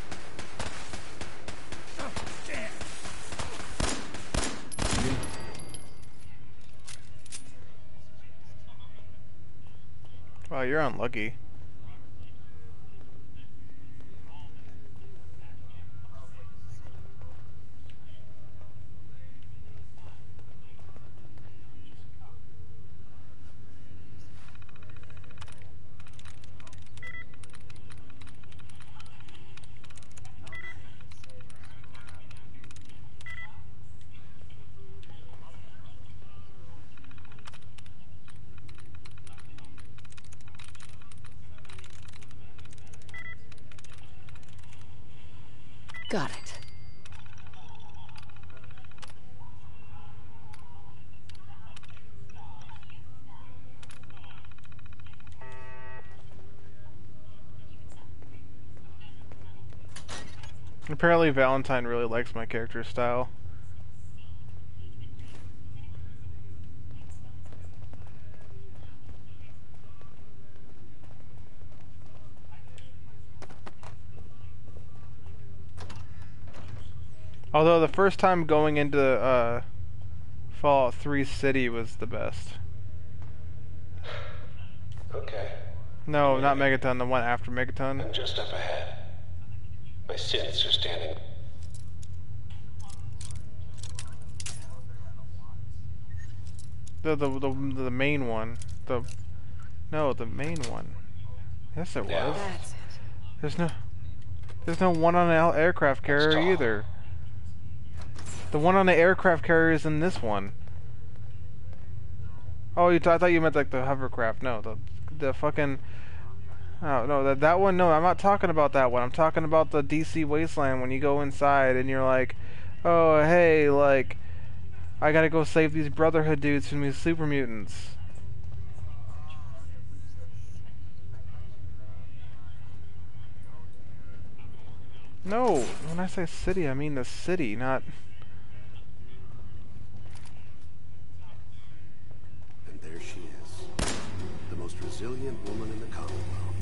Wow, you're unlucky. Got it. Apparently Valentine really likes my character style. Although the first time going into Fallout 3 City was the best. Okay. No, not Megaton, the one after Megaton. I'm just up ahead. My synths are standing. The main one. The main one. Yes, it was. That's it. There's no one on an aircraft carrier either. The one on the aircraft carrier is in this one. Oh, I thought you meant like the hovercraft. No, the fucking. Oh no, that one. No, I'm not talking about that one. I'm talking about the DC Wasteland when you go inside and you're like, oh hey, like, I gotta go save these Brotherhood dudes from these super mutants. No, when I say city, I mean the city, not. And there she is, the most resilient woman in the Commonwealth.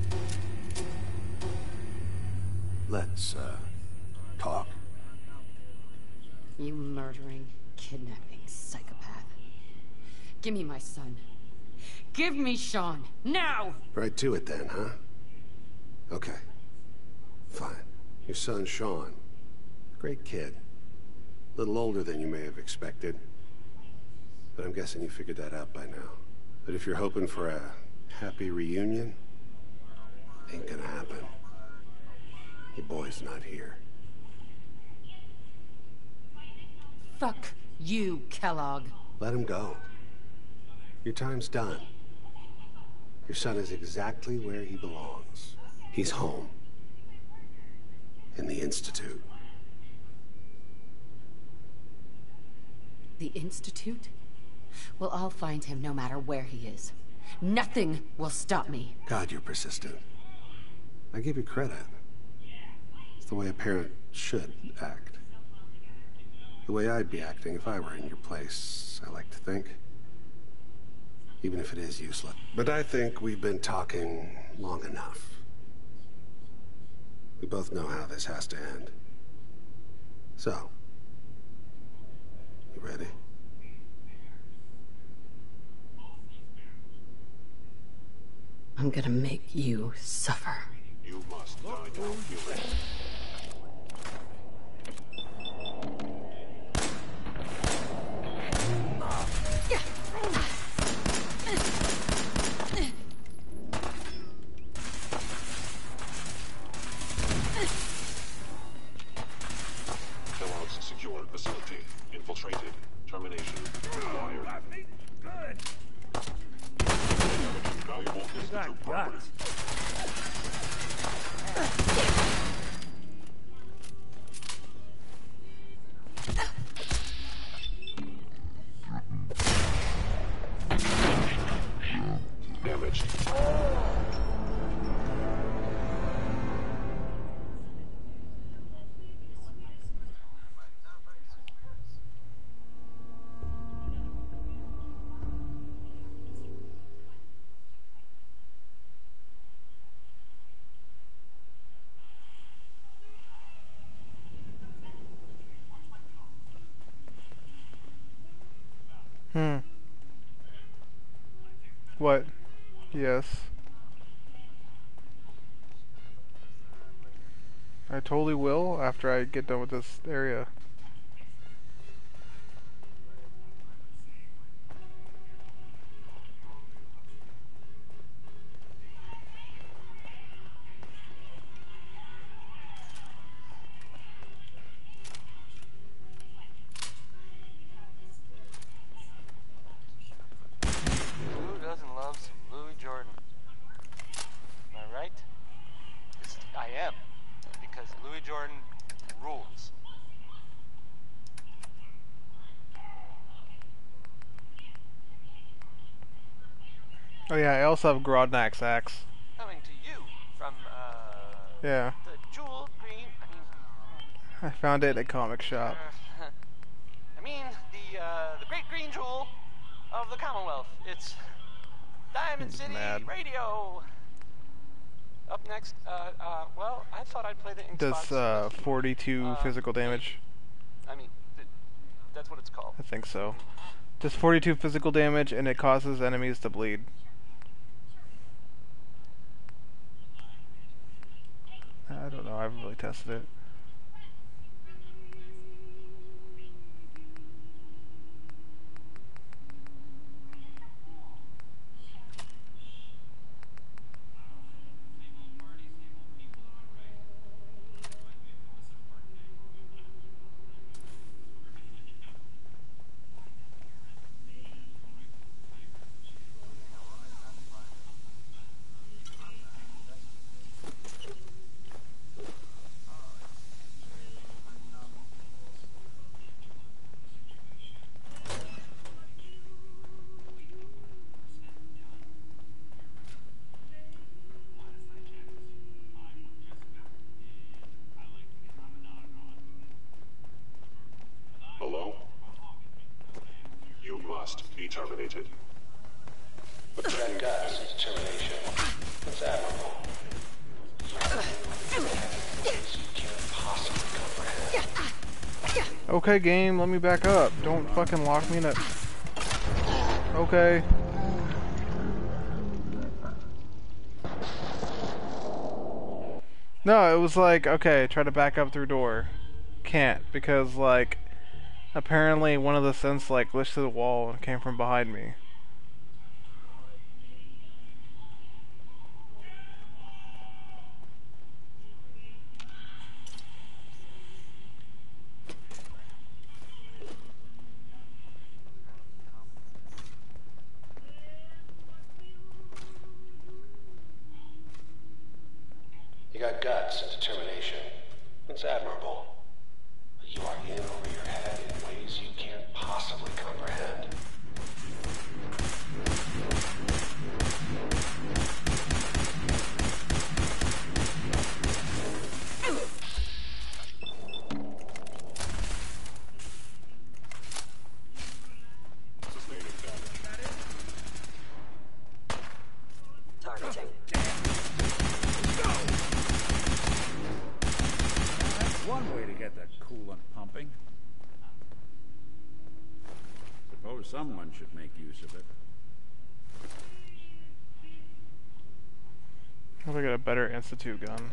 Let's, talk. You murdering, kidnapping psychopath. Give me my son. Give me Sean, now! Right to it then, huh? Okay. Fine. Your son, Sean. Great kid. A little older than you may have expected. But I'm guessing you figured that out by now. But if you're hoping for a happy reunion, ain't gonna happen. Your boy's not here. Fuck you, Kellogg. Let him go. Your time's done. Your son is exactly where he belongs. He's home. In the Institute. The Institute? Well, I'll find him no matter where he is. Nothing will stop me. God, you're persistent. I give you credit. It's the way a parent should act. The way I'd be acting if I were in your place, I like to think. Even if it is useless. But I think we've been talking long enough. We both know how this has to end. So, you ready? I'm gonna make you suffer. You must die now, human. Kellogg's secured facility. Infiltrated. Termination required. Good. Valuable institute property. Damaged. What? Yes. I totally will after I get done with this area. Who doesn't love some Louis Jordan? Am I right? I am. Because Louis Jordan rules. Oh yeah, I also have Grodnack's axe. Coming to you from, Yeah, the jewel green, I found it at a comic shop. the great green jewel of the Commonwealth. It's Diamond He's City mad. Radio. Up next, well, I thought I'd play the Ink Does Spots. 42 physical damage? I mean, that's what it's called. I think so. Does 42 physical damage, and it causes enemies to bleed. I don't know, I haven't really tested it. Hello? You must be terminated. But that guts and determination, it's admirable. You can't possibly comprehend. Okay, game, let me back up. Don't fucking lock me in a... Okay. No, it was like, okay, try to back up through door. Can't, because, like, apparently one of the synths, like, glitched to the wall and came from behind me. You got guts and determination. It's admirable. But you are in over your head in ways you can't possibly comprehend. Targeting. That's one way to get that coolant pumping. Suppose someone should make use of it. I hope I get a better Institute gun.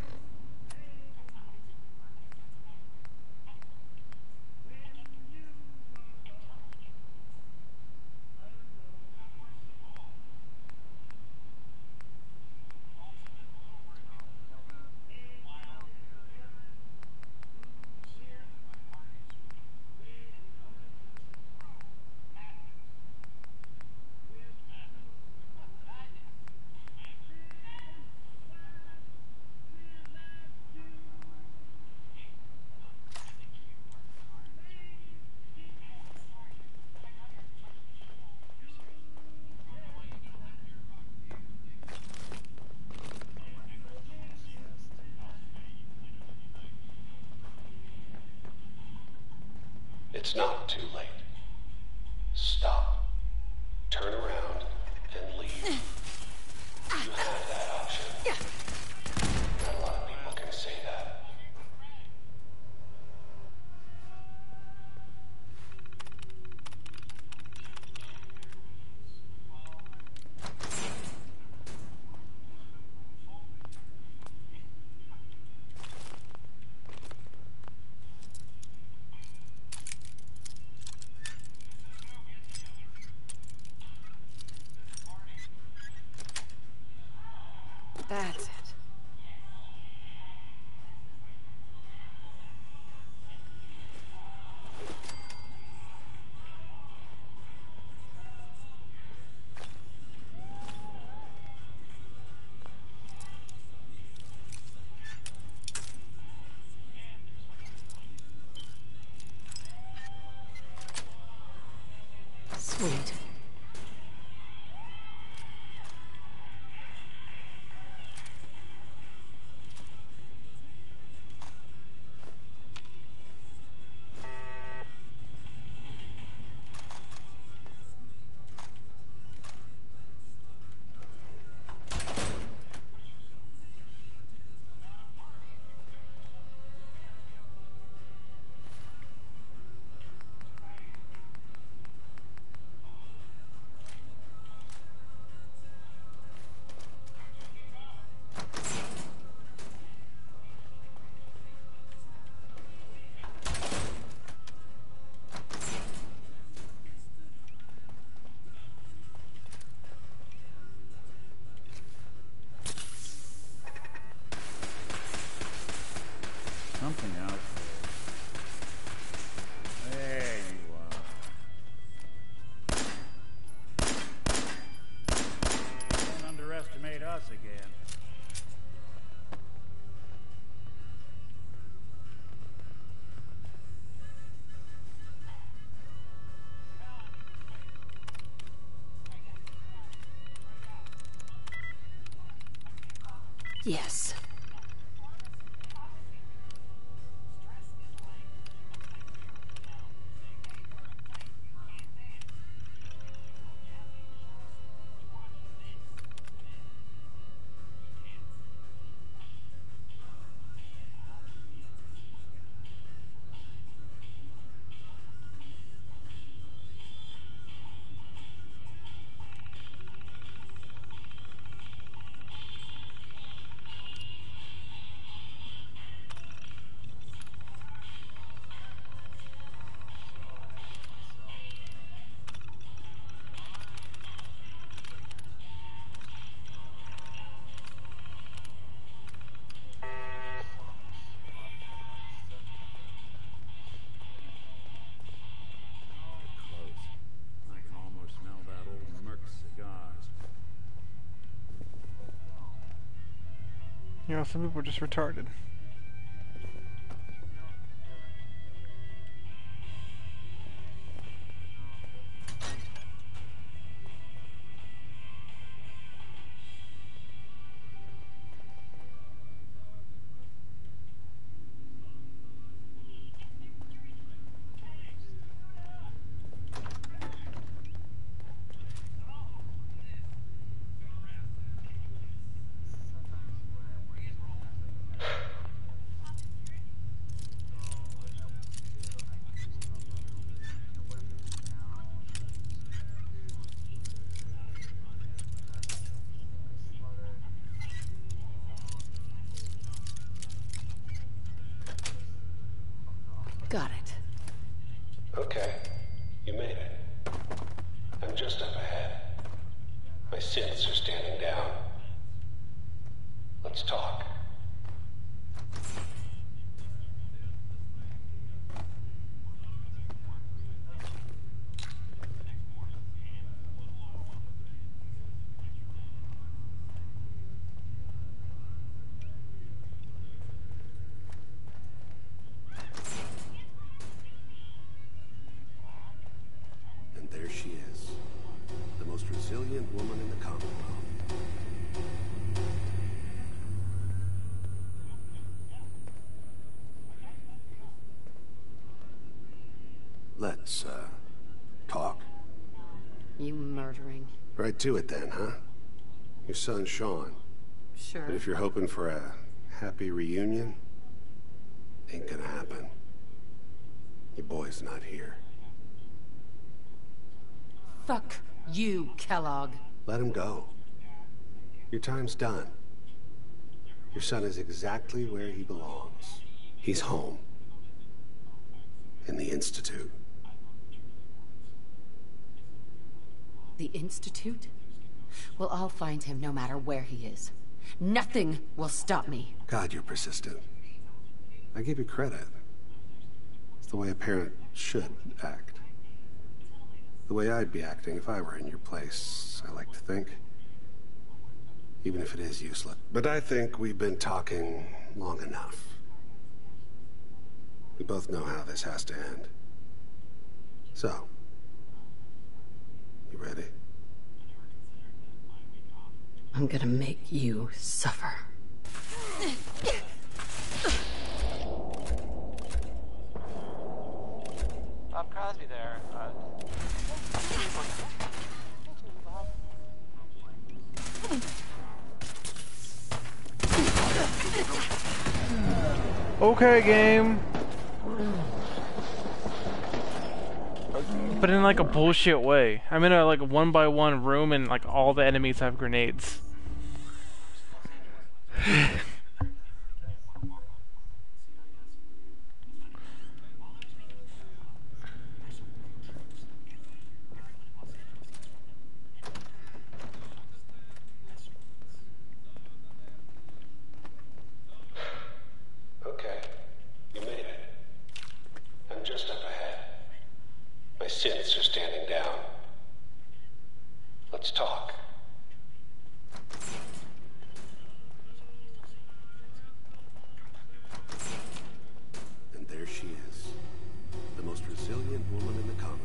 It's not too late. Stop. Turn around and leave. You have that option. Not a lot of people can say that. That's it. Sweet. Something out. There you are. Don't underestimate us again. Yes. You know, some people are just retarded. Got it. Okay, you made it. I'm just up ahead. My synths are standing down. Let's talk. There she is, the most resilient woman in the Commonwealth. Let's, talk. You murdering. Right to it then, huh? Your son, Sean. Sure. But if you're hoping for a happy reunion, ain't gonna happen. Your boy's not here. Fuck you, Kellogg. Let him go. Your time's done. Your son is exactly where he belongs. He's home. In the Institute. The Institute? Well, I'll find him no matter where he is. Nothing will stop me. God, you're persistent. I give you credit. It's the way a parent should act. The way I'd be acting if I were in your place, I like to think. Even if it is useless. But I think we've been talking long enough. We both know how this has to end. So, You ready? I'm gonna make you suffer. Bob Crosby there. Okay, game. But in like a bullshit way. I'm in a like 1-by-1 room and like all the enemies have grenades. Okay, you made it. I'm just up ahead. My synths are standing down. Let's talk. And there she is, the most resilient woman in the Commonwealth.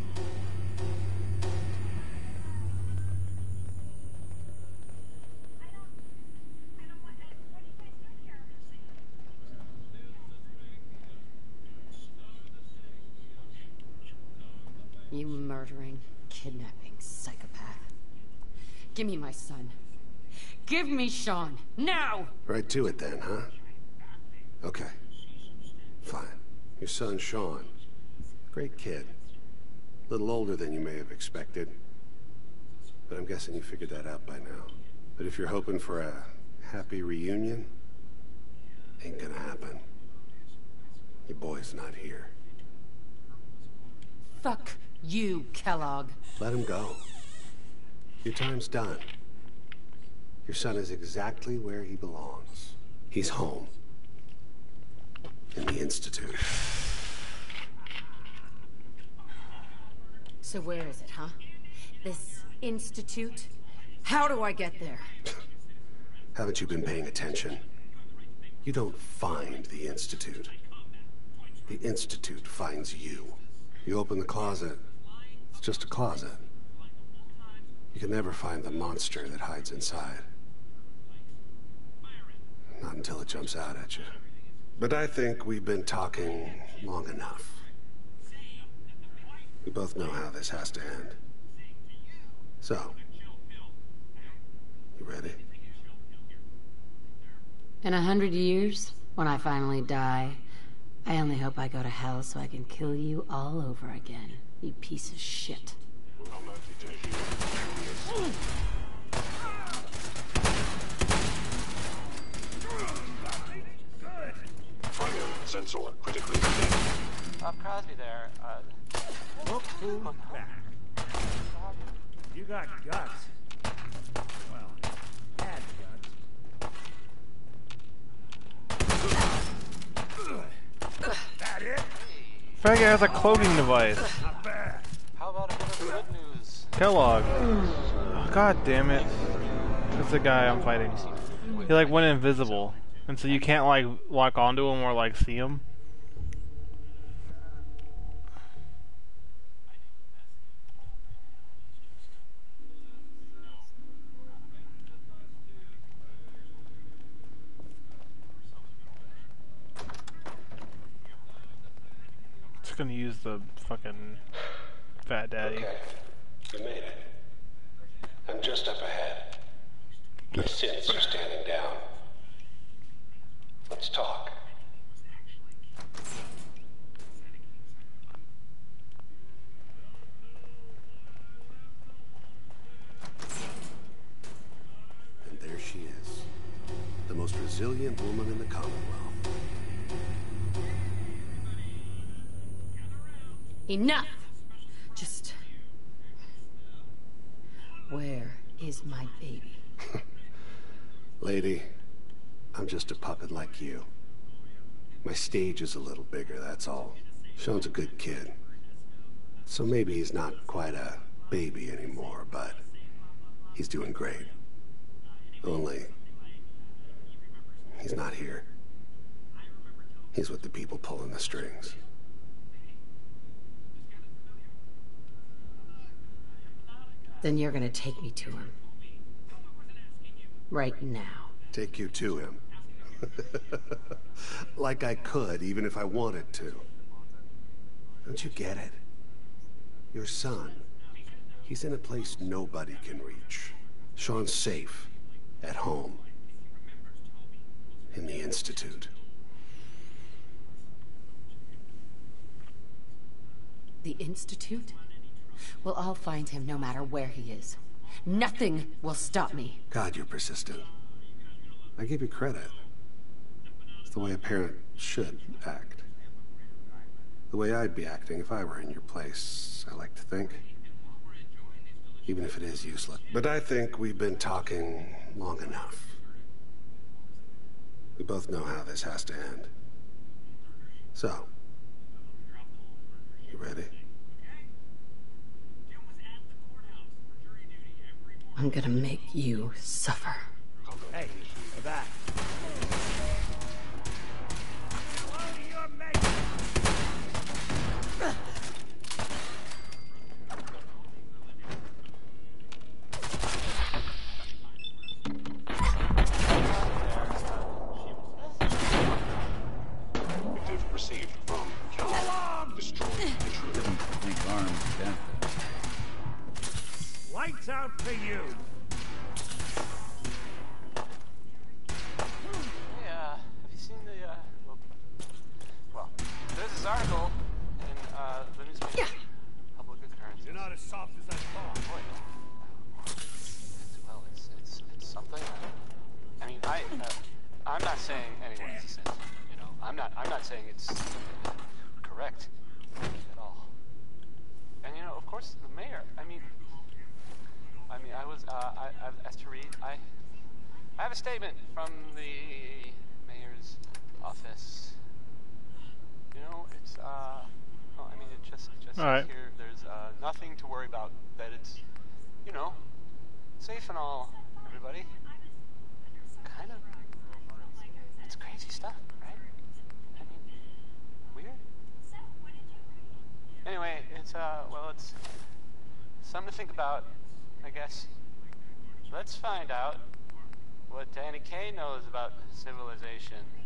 You murdering, kidnapping psychopath. Give me my son. Give me Sean, now! Right to it then, huh? Okay. Fine. Your son, Sean. Great kid. A little older than you may have expected. But I'm guessing you figured that out by now. But if you're hoping for a happy reunion, ain't gonna happen. Your boy's not here. Fuck you, Kellogg. Let him go. Your time's done. Your son is exactly where he belongs. He's home. In the Institute. So where is it, huh? This institute? How do I get there? Haven't you been paying attention? You don't find the Institute. The Institute finds you. You open the closet, it's just a closet. You can never find the monster that hides inside. Not until it jumps out at you. But I think we've been talking long enough. We both know how this has to end. So, you ready? In 100 years, when I finally die, I only hope I go to hell so I can kill you all over again, you piece of shit. Sensor critically damaged. Bob Crosby there. Look who's back. You got guts. Well, had guts. That it? Faggot has a cloaking device. Not bad. How about a bit of good news? Kellogg. Oh, God damn it. That's the guy I'm fighting. He like went invisible. And so you can't like lock onto him or like see him. Just gonna use the fucking fat daddy. Okay, you made it. I'm just up ahead. My synths are standing down. Let's talk. And there she is, the most resilient woman in the Commonwealth. Enough! Just... where is my baby? Lady, I'm just a puppet like you. My stage is a little bigger, that's all. Sean's a good kid. So maybe he's not quite a baby anymore, but he's doing great. Only, he's not here. He's with the people pulling the strings. Then you're gonna take me to him. Right now. Take you to him. Like I could, even if I wanted to. Don't you get it? Your son, he's in a place nobody can reach. Sean's safe, at home, in the Institute. The Institute? Well, I'll find him no matter where he is. Nothing will stop me. God, you're persistent. I give you credit. It's the way a parent should act. The way I'd be acting if I were in your place, I like to think. Even if it is useless. But I think we've been talking long enough. We both know how this has to end. So, you ready? I'm gonna make you suffer. Hey, we're back. Directive received from Kellogg. Destroy intruder. I think armed death. Lights out for you. Hey, have you seen the, well, there's this article in, the newspaper. Public occurrence. You're not as soft as I thought. Boy. Well, it's something. I mean, I'm not saying anyone's a saint, you know. I'm not saying it's correct at all. And, you know, of course, the mayor, I mean, I was, I've asked to read, I have a statement from the mayor's office. You know, it's, well, I mean, it just All right. here, there's, nothing to worry about, that it's, you know, safe and all, everybody. Kind of, it's crazy stuff, right? I mean, weird. Anyway, it's, well, it's something to think about, I guess. Let's find out what Danny Kaye knows about civilization.